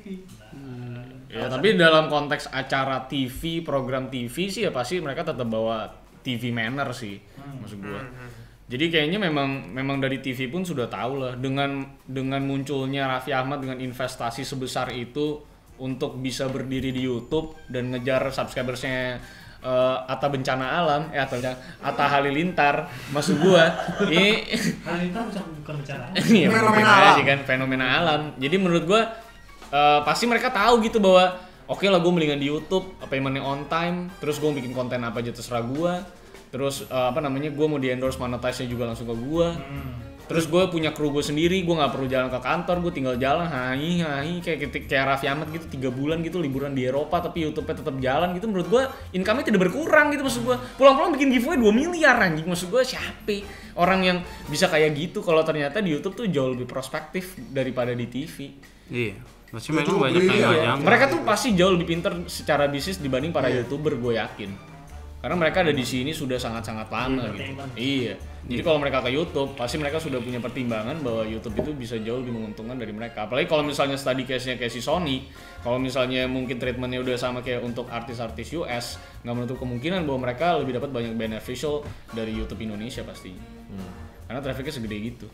ya, tapi dalam konteks acara TV, program TV sih ya pasti mereka tetap bawa TV manner sih, maksud gua. Jadi kayaknya memang dari TV pun sudah tahu lah dengan munculnya Raffi Ahmad dengan investasi sebesar itu untuk bisa berdiri di YouTube dan ngejar subscribersnya Atta Bencana Alam, Atta Halilintar, maksud gua ini Halilintar bukan bencana. Iya, Fenomena aja alam. sih kan fenomena alam. Jadi menurut gua pasti mereka tahu gitu bahwa oke lah gue mendingan di YouTube paymentnya on time, terus gue bikin konten apa aja terserah gua. Terus gue mau di endorse monetize-nya juga langsung ke gua. Terus gue punya kru gue sendiri, gue nggak perlu jalan ke kantor, gue tinggal jalan hai kayak Raffi Ahmad gitu 3 bulan gitu liburan di Eropa tapi YouTube-nya tetap jalan gitu. Menurut gue income-nya tidak berkurang gitu maksud gue. Pulang-pulang bikin giveaway 2 miliar anjing, maksud gue siapa orang yang bisa kayak gitu kalau ternyata di YouTube tuh jauh lebih prospektif daripada di TV. Iya. Pasti Itu memang cukup banyak yang brilliant. nggak nyangka. Mereka tuh pasti jauh lebih pintar secara bisnis dibanding para YouTuber, gue yakin. Karena mereka ada di sini sudah sangat-sangat lama gitu. Iya. Jadi kalau mereka ke YouTube, pasti mereka sudah punya pertimbangan bahwa YouTube itu bisa jauh lebih menguntungkan dari mereka. Apalagi kalau misalnya study case-nya kayak si Sony, kalau misalnya mungkin treatment-nya udah sama kayak untuk artis-artis US, nggak menutup kemungkinan bahwa mereka lebih dapat banyak beneficial dari YouTube Indonesia pasti. Karena trafficnya segede gitu.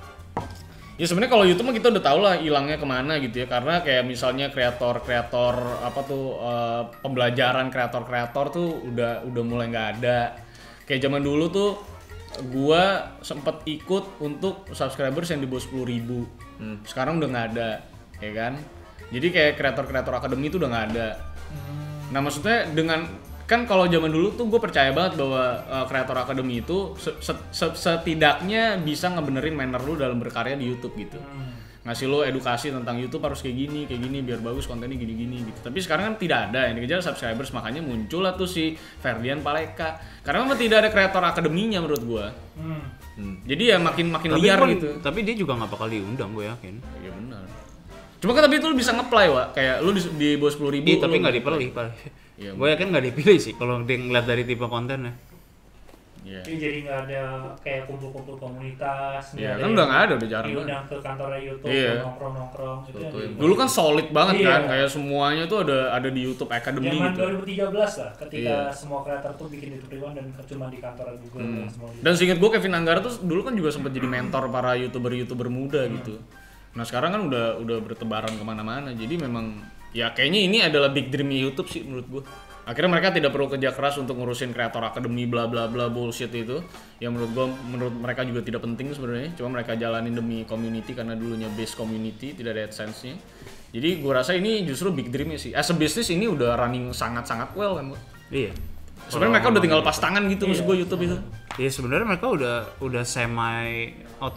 Ya sebenarnya kalau YouTube mah kita udah tahu lah hilangnya kemana gitu ya, karena kayak misalnya kreator pembelajaran kreator tuh udah mulai nggak ada. Kayak zaman dulu tuh gua sempet ikut untuk subscribers yang di bawah 10.000. Sekarang udah nggak ada, ya kan? Jadi kayak kreator akademi itu udah nggak ada. Nah maksudnya kan kalau zaman dulu tuh gue percaya banget bahwa kreator akademi itu setidaknya bisa ngebenerin manner lu dalam berkarya di YouTube gitu. Ngasih lo edukasi tentang YouTube harus kayak gini biar bagus kontennya gini gitu. Tapi sekarang kan tidak ada, yang dikejar subscribers, makanya muncul lah tuh si Ferdian Paleka. Karena memang tidak ada kreator akademinya menurut gue. Jadi ya makin liar gitu. Tapi dia juga nggak bakal diundang, gue yakin. Iya benar. Cuma kan tapi itu lu bisa nge-play, Wak. Kayak lu di bawah 10.000. Iya, tapi nggak dipilih, Pak. Iya, Gue yakin nggak dipilih sih kalau dia ngeliat dari tipe kontennya. Iya. Jadi nggak ada kayak kumpul-kumpul komunitas. Iya, nggak kan ada udah yang nggak ada, udah jarang diundang ke kantornya YouTube, Iya. nongkrong gitu ya. Dulu kan solid banget Iya. kan, kayak semuanya tuh ada di YouTube Academy Zaman gitu. 2013 lah, ketika Iya. semua kreator tuh bikin YouTube Rewind dan cuma di kantor Google dan semua gitu. Dan seinget gue Kevin Anggara tuh dulu kan juga sempat jadi mentor para YouTuber muda gitu. Nah sekarang kan udah bertebaran kemana-mana, jadi memang ya kayaknya ini adalah big dream YouTube sih menurut gue. Akhirnya mereka tidak perlu kerja keras untuk ngurusin kreator akademi bla bla bla bullshit itu, yang menurut mereka juga tidak penting sebenarnya. Cuma mereka jalanin demi community karena dulunya base community, tidak ada AdSense-nya. Jadi gue rasa ini justru big dream-nya sih. As a business ini udah running sangat-sangat well kan, Bu. Iya. Sebenarnya mereka udah tinggal pas tangan gitu maksud gue YouTube itu. Iya sebenarnya mereka udah semi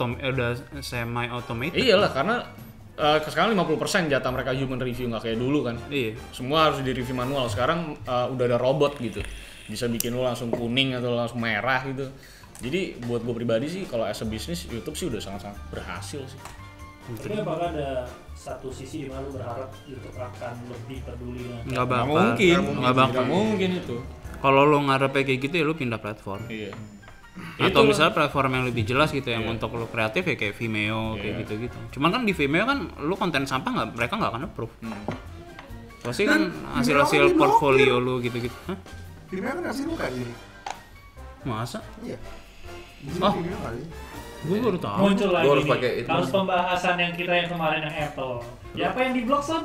automated. Iyalah karena sekarang 50% jatah mereka human review, nggak kayak dulu kan. Iya. Semua harus di review manual. Sekarang udah ada robot gitu, bisa bikin lo langsung kuning atau langsung merah gitu. Jadi buat gue pribadi sih kalau as a business YouTube sih udah sangat-sangat berhasil sih. Tapi apakah ada satu sisi di mana lu berharap YouTube akan lebih peduli dengan Nggak bakal. Nggak bakal. mungkin itu. Kalau lo ngarepnya kayak gitu ya lo pindah platform. Iya. Atau Itu. misalnya platform yang lebih jelas gitu yang untuk lo kreatif ya kayak Vimeo kayak gitu-gitu. Cuman kan di Vimeo kan lo konten sampah mereka nggak akan approve. Pasti kan hasil-hasil portfolio lo gitu-gitu. Hah? Vimeo kan kasih bukan ini. Masa? Iya. Oh. Vimeo kali. Gue baru tahu. muncul lagi Gua harus nih, pakai itu. kasus pembahasan yang kita yang kemarin yang Apple. Ya apa yang diblok Son?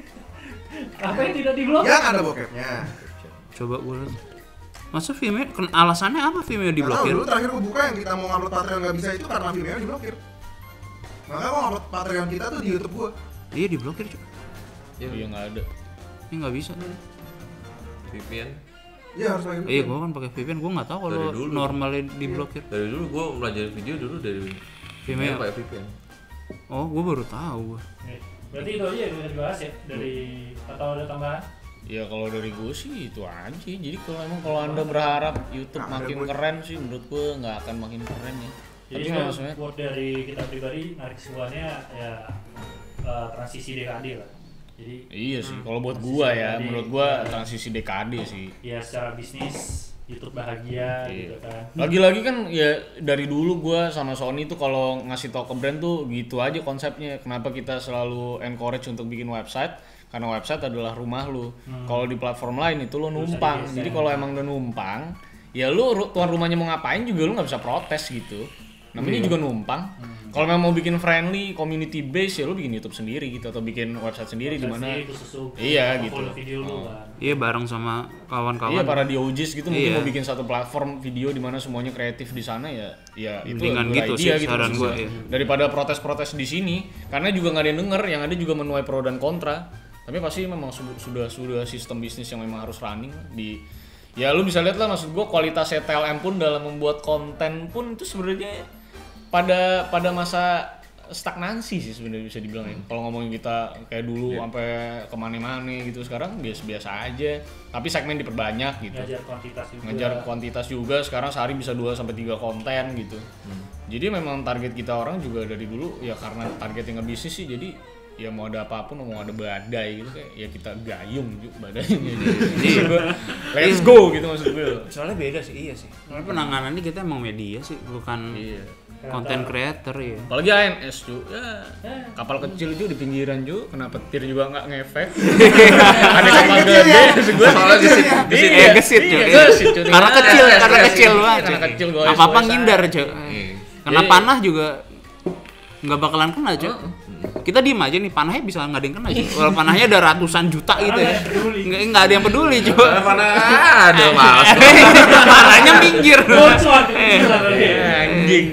Apa yang tidak diblok? Yang ada bokepnya. Coba gue lihat. Masa Vimeo? Alasannya apa Vimeo Nggak tahu, diblokir? dulu terakhir gue buka yang kita mau upload Patreon nggak bisa itu karena Vimeo diblokir. Makanya gue upload Patreon kita tuh di YouTube gue. Iya diblokir cuy. Iya nggak ada. Ini nggak bisa. VPN. Iya harus pakai Iya VPN. gue kan pakai VPN. Gue nggak tahu Dari kalau dulu. normalnya diblokir. Dari dulu gue belajar video dulu dari Vimeo. pakai VPN. Oh gue baru tahu gue. Oke. Berarti itu aja yang bisa dibahas ya dari atau ada tambahan? Ya kalau dari gue sih itu aja. Jadi kalau anda berharap YouTube Nah, makin ada gue. keren sih, menurut gue nggak akan makin keren ya. Jadi Tapi maksudnya buat dari kita pribadi narik kesimpulannya ya transisi dekade lah. Jadi iya sih. Kalau buat gua ya, Transisi menurut gua dekade. transisi dekade sih. ya secara bisnis YouTube bahagia gitu kan. Lagi-lagi kan ya dari dulu gua sama Sony tuh kalau ngasih tau ke brand tuh gitu aja konsepnya. Kenapa kita selalu encourage untuk bikin website? Karena website adalah rumah lu. Kalau di platform lain itu lu numpang. digeser. Jadi kalau emang udah numpang, ya lu tuan rumahnya mau ngapain juga lu nggak bisa protes gitu. Namanya juga numpang. Kalau memang mau bikin friendly, community base ya lu bikin YouTube sendiri gitu atau bikin website sendiri di mana. Itu susu. Iya, gitu. Video lu kan. Iya bareng sama kawan-kawan. Iya para DOGs gitu mungkin Iya. mau bikin satu platform video di mana semuanya kreatif di sana ya itu Mendingan good gitu idea sih, saran maksudnya. gua, iya. Daripada protes-protes di sini karena juga nggak ada yang denger, yang ada juga menuai pro dan kontra. Tapi pasti memang sudah sistem bisnis yang memang harus running di ya lu bisa lihat lah maksud gua kualitas TLM pun dalam membuat konten pun itu sebenarnya pada masa stagnansi sih sebenarnya bisa dibilang ya. Kalau ngomongin kita kayak dulu sampai kemana-mana gitu, sekarang biasa-biasa aja. Tapi segmen diperbanyak gitu. Ngajar kuantitas juga. Ngejar kuantitas juga, sekarang sehari bisa 2 sampai 3 konten gitu. Jadi memang target kita orang juga dari dulu ya karena targetnya ngebisnis sih, jadi ya mau ada apapun, mau ada badai gitu kayak ya kita gayung juga badainya. Jadi let's go gitu maksud gue. Soalnya beda sih, iya sih. Soalnya penanganannya kita emang media sih, bukan Iya. content creator ya. Apalagi ANS cu, ya kapal kecil cu di pinggiran cu, kena petir juga nggak ngefek. Ada kapal gede, maksud gue. Soalnya gesit. Iya, gesit cuy. gesit, cuy. Karena kecil, Iya, karena iya, kecil iya, banget. karena cuy. kecil Apa-apa goes-goesan. ngindar cuy. Kena Iya. panah juga nggak bakalan kena cuy. Kita diem aja nih, panahnya bisa nggak ada yang kena cuy. Kalau panahnya ada ratusan juta gitu ya. Nggak ada yang peduli cuy. Mana ada malas. Panahnya minggir. Bocor. Anjing.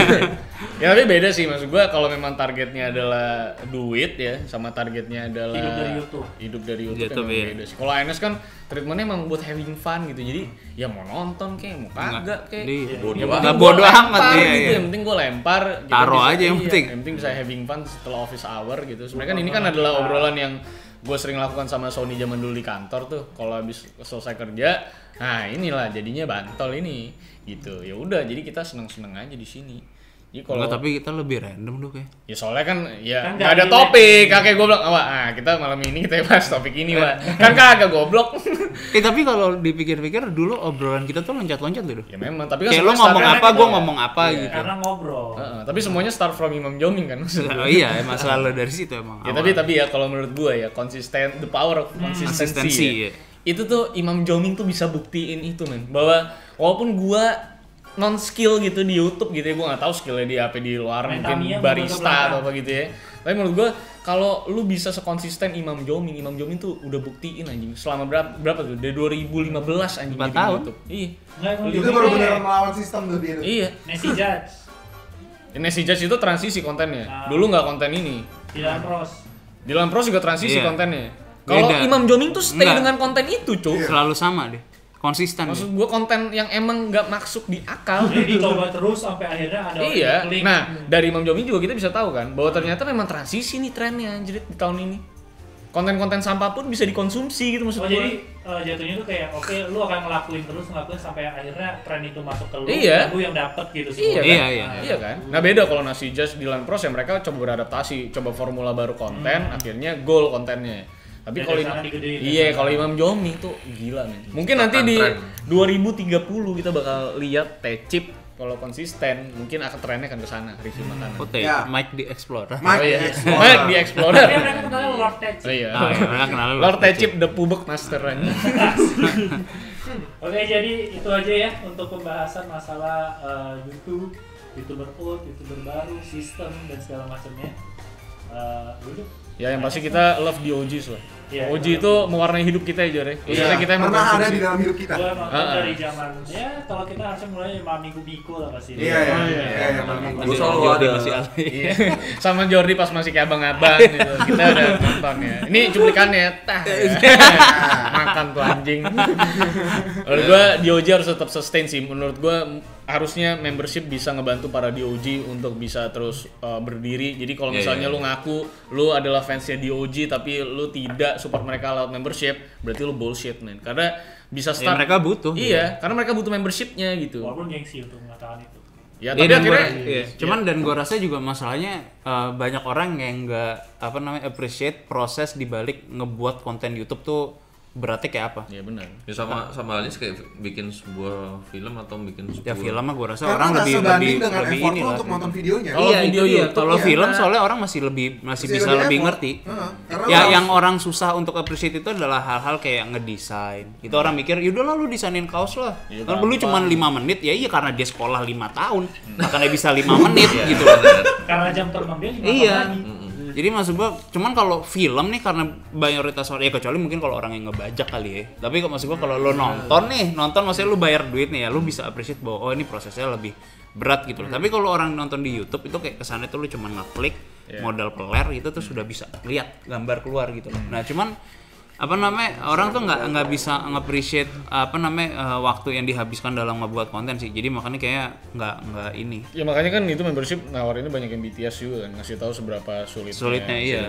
Ya tapi beda sih maksud gua kalau memang targetnya adalah duit ya sama targetnya adalah Hidup dari YouTube. Hidup dari YouTube, YouTube, emang iya. beda sih. Kalau ANS kan treatmentnya emang buat having fun gitu. Jadi ya mau nonton kek, mau kagak kek. Iya. Bodo Yang amat. penting Bodo gua amat, lempar iya, gitu. iya. Yang penting gua lempar. kita Taruh bisa- aja yang iya, penting. Yang penting bisa having fun setelah office hour gitu. Sebenarnya kan ini kan adalah obrolan yang gue sering lakukan sama Sony zaman dulu di kantor tuh. Kalau habis selesai kerja, nah inilah jadinya bantol ini gitu. Ya udah, jadi kita seneng-seneng aja di sini. Jadi kalau Enggak, tapi kita lebih random dong kayak. ya soalnya kan ya Kan nggak nggak ada relate. topik, kakek gue bilang, kita malam ini kita bahas topik ini, Pak. Kan kagak goblok. Tapi kalau dipikir-pikir dulu obrolan kita tuh loncat-loncat gitu. Ya memang, tapi kan Kayak lo semuanya ngomong start- apa, gue Iya. ngomong apa gitu. Karena ngobrol. Tapi semuanya start from Imam Joming kan. maksud gue. Oh iya, emang selalu dari situ emang. Ya awal. tapi ya kalau menurut gua ya konsisten, the power of consistency Konsistensi, ya. iya. Itu tuh Imam Joming tuh bisa buktiin itu men, bahwa walaupun gua non skill gitu di YouTube gitu ya, gua nggak tahu skillnya di apa di luar Main mungkin Tamiya barista belakang. atau apa gitu ya. Tapi menurut gua kalau lu bisa sekonsisten Imam Joming tuh udah buktiin anjing selama berapa tuh dari 2015 anjing 4 di tahun. YouTube. Iya. Nggak, emang Itu Joming baru kayak beneran melawan sistem tuh dia. Iya. Nancy Judge. Nesi Judge itu transisi kontennya. Ah. Dulu nggak konten ini. Tidak pros. Di dalam Pros juga transisi Iya. kontennya. Kalau Beda. Imam Joming tuh stay Enggak. dengan konten itu, Cuk. Selalu sama deh. Konsisten. Maksud gua konten yang emang nggak masuk di akal. Jadi dicoba terus sampai akhirnya ada orang Iya. yang klik. Nah, dari Imam Joming juga kita bisa tahu kan bahwa ternyata memang transisi nih trennya anjir di tahun ini. konten-konten sampah pun bisa dikonsumsi gitu maksud Oh gue. jadi jatuhnya tuh kayak oke lu akan ngelakuin sampai akhirnya tren itu masuk ke lu, Iya. lu yang dapet gitu Iya semua. kan? Iya kan? Nah beda kalau nasi Just di Land Pros ya mereka coba beradaptasi, coba formula baru konten, akhirnya goal kontennya. Tapi Dan kalau dari sana digedein, iya dari sana. kalau Imam Jomi tuh gila men. Mungkin nanti di 2030 kita bakal lihat Tecip kalau konsisten, mungkin akan trennya akan ke sana review makanan. Oke, Ya. Mike di Explorer. Mike Oh iya. Explorer. Mike di Explorer. Tapi mereka kenalnya Lord Tech. Oh iya. Oh, iya, mereka kenal lu. Lord Tecip the Pubek Master aja. Oke, jadi itu aja ya untuk pembahasan masalah YouTube, YouTuber old, YouTuber baru, sistem dan segala macamnya. Udah. Ya yang pasti kita love di OGs lah. Iya, OG kita itu mewarnai hidup kita ya Jore. Khususnya kita yang Pernah ada mengkonsumsi. di dalam hidup kita. Gua nonton Ah. dari zaman ya kalau kita harusnya mulai Minggu Biko lah pasti. Iya, iya. iya. Iya, Mami. Gue selalu ada. Masih alay. Iya. Sama Jordi pas masih kayak abang-abang gitu. Kita udah nonton ya. Ini cuplikannya tah. Makan tuh anjing. Menurut gua DOJ harus tetap sustain sih. Menurut gua harusnya membership bisa ngebantu para DOJ untuk bisa terus berdiri. Jadi kalau Iya, misalnya iya. lu ngaku lu adalah fansnya DOJ tapi lu tidak support mereka lewat membership, berarti lu bullshit man. Karena bisa Ya, start mereka butuh. Iya, karena mereka butuh membershipnya gitu. Walaupun gengsi untuk mengatakan itu. Ya, Iya, tapi dan akhirnya cuman dan gue rasa juga masalahnya banyak orang yang nggak appreciate proses dibalik ngebuat konten YouTube tuh beratnya kayak apa. ya benar. Ya sama halnya kayak bikin sebuah film atau bikin Ya sebuah film mah gue rasa Karena orang nggak lebih sebanding lebih dengan lebih effort ini lu lah. untuk nonton videonya. Kalau Iya, video itu dia. YouTube Kalau ya, film nah. soalnya orang masih bisa lebih ngerti. Karena Ya lu yang orang susah untuk appreciate itu adalah hal-hal kayak ngedesain. Itu orang mikir, yaudah lah lu desainin kaos lah. Iya, Kan dulu cuma 5 menit, ya iya karena dia sekolah 5 tahun. Makanya bisa 5 menit Iya, gitu. Karena jam terbang dia 5 Iya. lagi. Jadi maksud gua, cuman kalau film nih karena mayoritas orang, ya kecuali mungkin kalau orang yang ngebajak kali ya. Tapi kalau maksud gua kalau lo nonton maksudnya lu bayar duit nih ya, lu bisa appreciate bahwa oh ini prosesnya lebih berat gitu loh. Tapi kalau orang nonton di YouTube itu kayak kesannya tuh lu cuma ngeklik modal peler gitu tuh sudah bisa lihat gambar keluar gitu loh. Nah, cuman orang tuh nggak bisa nge-appreciate waktu yang dihabiskan dalam ngebuat konten sih. Jadi makanya kayak nggak ini. Ya makanya kan itu membership nawarinnya banyak yang BTS juga kan, ngasih tahu seberapa sulitnya. Iya.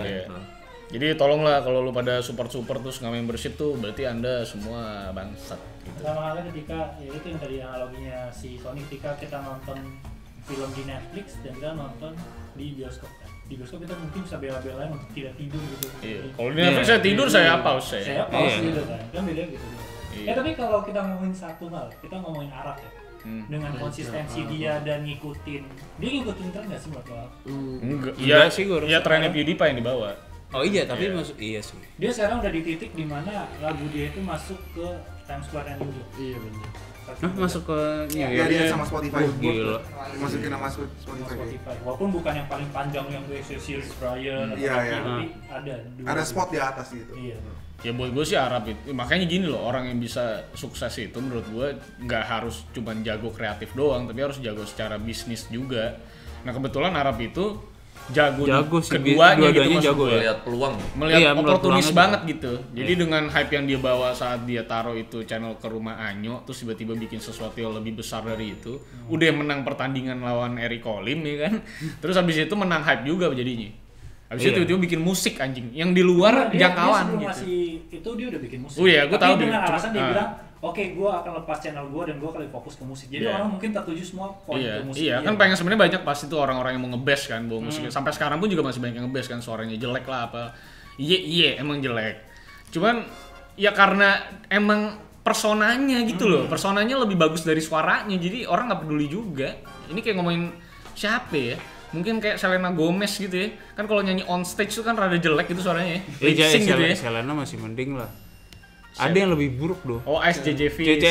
Jadi tolonglah kalau lu pada support terus nggak membership tuh berarti Anda semua bangsat gitu. Sama halnya ketika ya itu yang tadi analoginya si Sony ketika kita nonton film di Netflix dan kita nonton di bioskop kan. Di bioskop kita mungkin bisa bela-belain untuk tidak tidur gitu. Iya. Kalau di Netflix saya tidur saya pause Saya saya. pause Iya. gitu kan beda gitu. Iya. Ya tapi kalau kita ngomongin satu hal, kita ngomongin Arab ya. Dengan konsistensi dia dan ngikutin tren nggak sih menurut lo? Enggak. Enggak Iya sih, gua rasa. Iya trennya PewDiePie yang dibawa. Oh iya, tapi iya sih. Dia sekarang udah di titik dimana lagu dia itu masuk ke Times Square and New York. Iya benar. Nah, masuk ke Ya dia sama Spotify. Gila. Masukin nama Spotify. Spotify. Walaupun bukan yang paling panjang yang tuh Series Brian atau Iya, apa, iya. tapi ada. Ada spot di atas gitu. Iya. Ya buat gue sih Arab itu. Makanya gini loh, orang yang bisa sukses itu menurut gue nggak harus cuma jago kreatif doang, tapi harus jago secara bisnis juga. Nah kebetulan Arab itu jago sih, keduanya gitu dua-duanya maksud jago gue. ya. Melihat peluang. Melihat Iya, melihat oportunis peluangnya banget gitu. Jadi dengan hype yang dia bawa saat dia taruh itu channel ke rumah Anyo, terus tiba-tiba bikin sesuatu yang lebih besar dari itu. Udah menang pertandingan lawan Eric Colim ya kan. Terus habis itu menang hype juga jadinya. Habis itu Iya. tiba-tiba bikin musik anjing yang di luar Dia jangkauan sebelum gitu. masih itu dia udah bikin musik. Oh iya, gua Tapi tahu dengan dia. alasan dia Ah. bilang, oke, gue akan lepas channel gue dan gue akan fokus ke musik. Jadi Iya. orang mungkin tertuju semua poin Iya, ke musik. iya kan pengen sebenarnya banyak pasti tuh orang-orang yang mau nge-bash kan bawa musik. Hmm. Sampai sekarang pun juga masih banyak yang nge-bash kan suaranya jelek lah apa. Iya emang jelek. Cuman ya karena emang personanya gitu loh. Personanya lebih bagus dari suaranya. Jadi orang nggak peduli juga. Ini kayak ngomongin siapa ya? Mungkin kayak Selena Gomez gitu ya. Kan kalau nyanyi on stage tuh kan rada jelek gitu suaranya ya. Lip sync gitu ya. Selena masih mending lah. Ada yang lebih buruk loh. Oh, SJJ CC.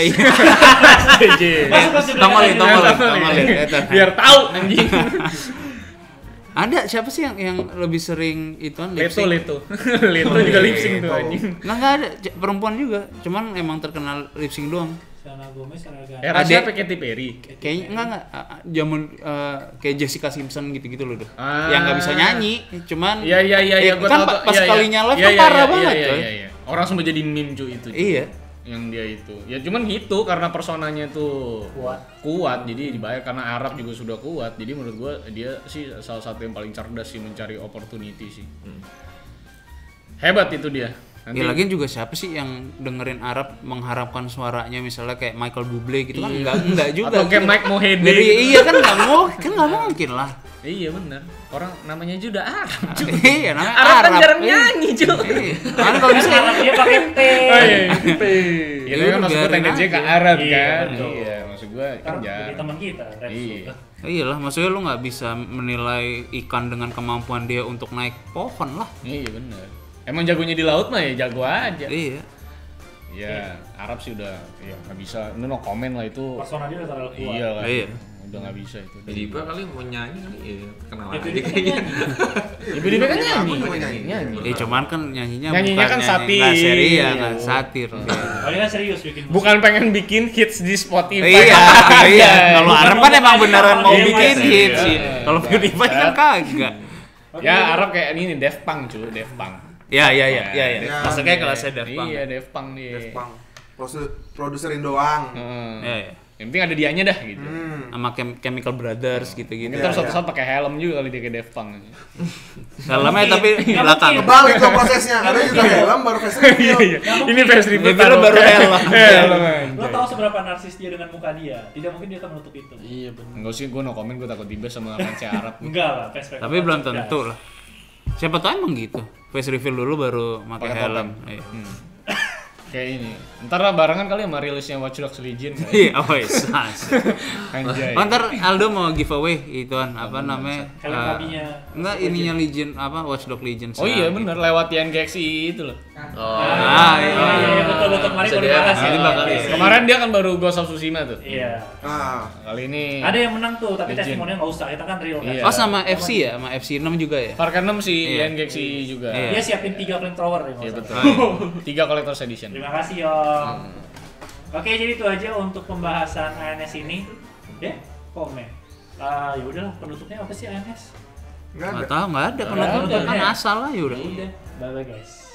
SJJ. Tongolin. Biar tahu anjing. Ada siapa sih yang lebih sering ituan lip sync? Leto juga lip sync tuh anjing. Nggak ada perempuan juga, cuman emang terkenal lip sync doang. Selena Gomez, Selena Gomez. Era siapa Katy Perry? Kayaknya enggak zaman kayak Jessica Simpson gitu-gitu loh deh. Ah. Yang nggak bisa nyanyi, cuman Iya, gua kan tahu tuh. pas Iya, kalinya live iya, kan iya, parah iya, banget iya, coy. iya. Orang semua jadi meme cuy itu. Cuy. Iya. Yang dia itu. Ya cuman gitu karena personanya tuh kuat jadi dibayar karena Arab juga sudah kuat. Jadi menurut gua dia sih salah satu yang paling cerdas sih mencari opportunity sih. Hebat itu dia. Ya lagian juga siapa sih yang dengerin Arab mengharapkan suaranya misalnya kayak Michael Bublé gitu kan enggak juga. Atau kayak Mike Mohede. Jadi iya kan nggak mungkin lah. Iya benar. Orang namanya juga Arab. Iya namanya Arab Arab. kan jarang nyanyi, Cuk. Kan kalau bisa Dia pakai P. Oh iya. Iya, Itu kan maksud gue biarin tendensinya ke aja. Arab Iya, kan. betul. Iya, maksud gue kan Kan jadi jarang. teman kita, Iya. Iyalah, maksudnya lu nggak bisa menilai ikan dengan kemampuan dia untuk naik pohon lah. Iya benar. Emang jagonya di laut mah ya jago aja. Iya. Ya, Arab sih udah ya nggak bisa. Ini no comment lah itu. Persona dia udah terlalu kuat. Iya lah. Iya. Udah nggak bisa itu. Tiba kali mau nyanyi kali ya kenal Ya, aja jadi kan kayaknya. nyanyi. Ibu dia kan nyanyi. Aku mau nyanyi. Ya cuman kan nyanyinya Nyanyinya bukan kan nyanyi satir. nggak seri ya, nggak satir. Oh, dia kan serius bikin musik. Bukan pengen bikin hits di Spotify. Iya, iya. Kalau Bukan Arab kan untuk emang beneran mau Iya, bikin Mas. hits sih. Iya. Kalau PewDiePie kan kagak. Ya Arab kayak ini Daft Punk cuy, Daft Punk. Ya. Ya, Masuknya kelasnya Daft Punk. Iya, Daft Punk dia. Daft Punk. Produserin doang. Heeh. Ya. Yang penting ada dianya dah gitu. Sama Chemical Brothers gitu-gitu. Kita suatu saat pakai helm juga kali dia kayak Daft Punk. Helmnya tapi di Nggak belakang. mungkin. Kebalik tuh prosesnya. Ada juga helm baru face reveal. Iya. Ini face reveal Reveal baru helm. Helm. Lo tau seberapa narsis dia dengan muka dia? Tidak mungkin dia akan menutup itu. Iya benar. Enggak sih, gue no comment, gue takut dibes sama fans Arab. Enggak lah, face Tapi belum tentu lah. Siapa tahu emang gitu. Face reveal dulu baru pakai Pakai helm. totem. Iya. Kayak ini. Ntar lah barengan kali sama rilisnya Watch Dogs Legion. Iya, oh iya. Anjay. Oh, ntar Aldo mau giveaway ituan apa namanya? Helm kabinya. Enggak ininya Legion apa Watch Dogs Legion. Oh iya bener, lewat Yan Galaxy itu loh. Iya, betul kemarin Bisa baru dia- dibahas ya. Nanti bakal Iya. Kemarin dia kan baru Ghost of Tsushima tuh. Iya. Ah, Kali ini Ada yang menang tuh, tapi Legend. testimoninya nggak usah. Kita kan real kan. Iya. Oh sama FC ya, sama FC 6 juga ya. Far Cry 6 sih Iya. Yan Galaxy juga. Iya. Dia siapin 3 flamethrower ya. Iya nggak betul. usah. 3 Collector's Edition. Terima kasih Om. Oke, jadi itu aja untuk pembahasan ANS ini. Ya, komen. Ya udahlah, penutupnya apa sih ANS? enggak ada. Enggak tahu, enggak ada Nggak ada, penonton kan ya. asal lah ya udah. Udah, bye bye guys.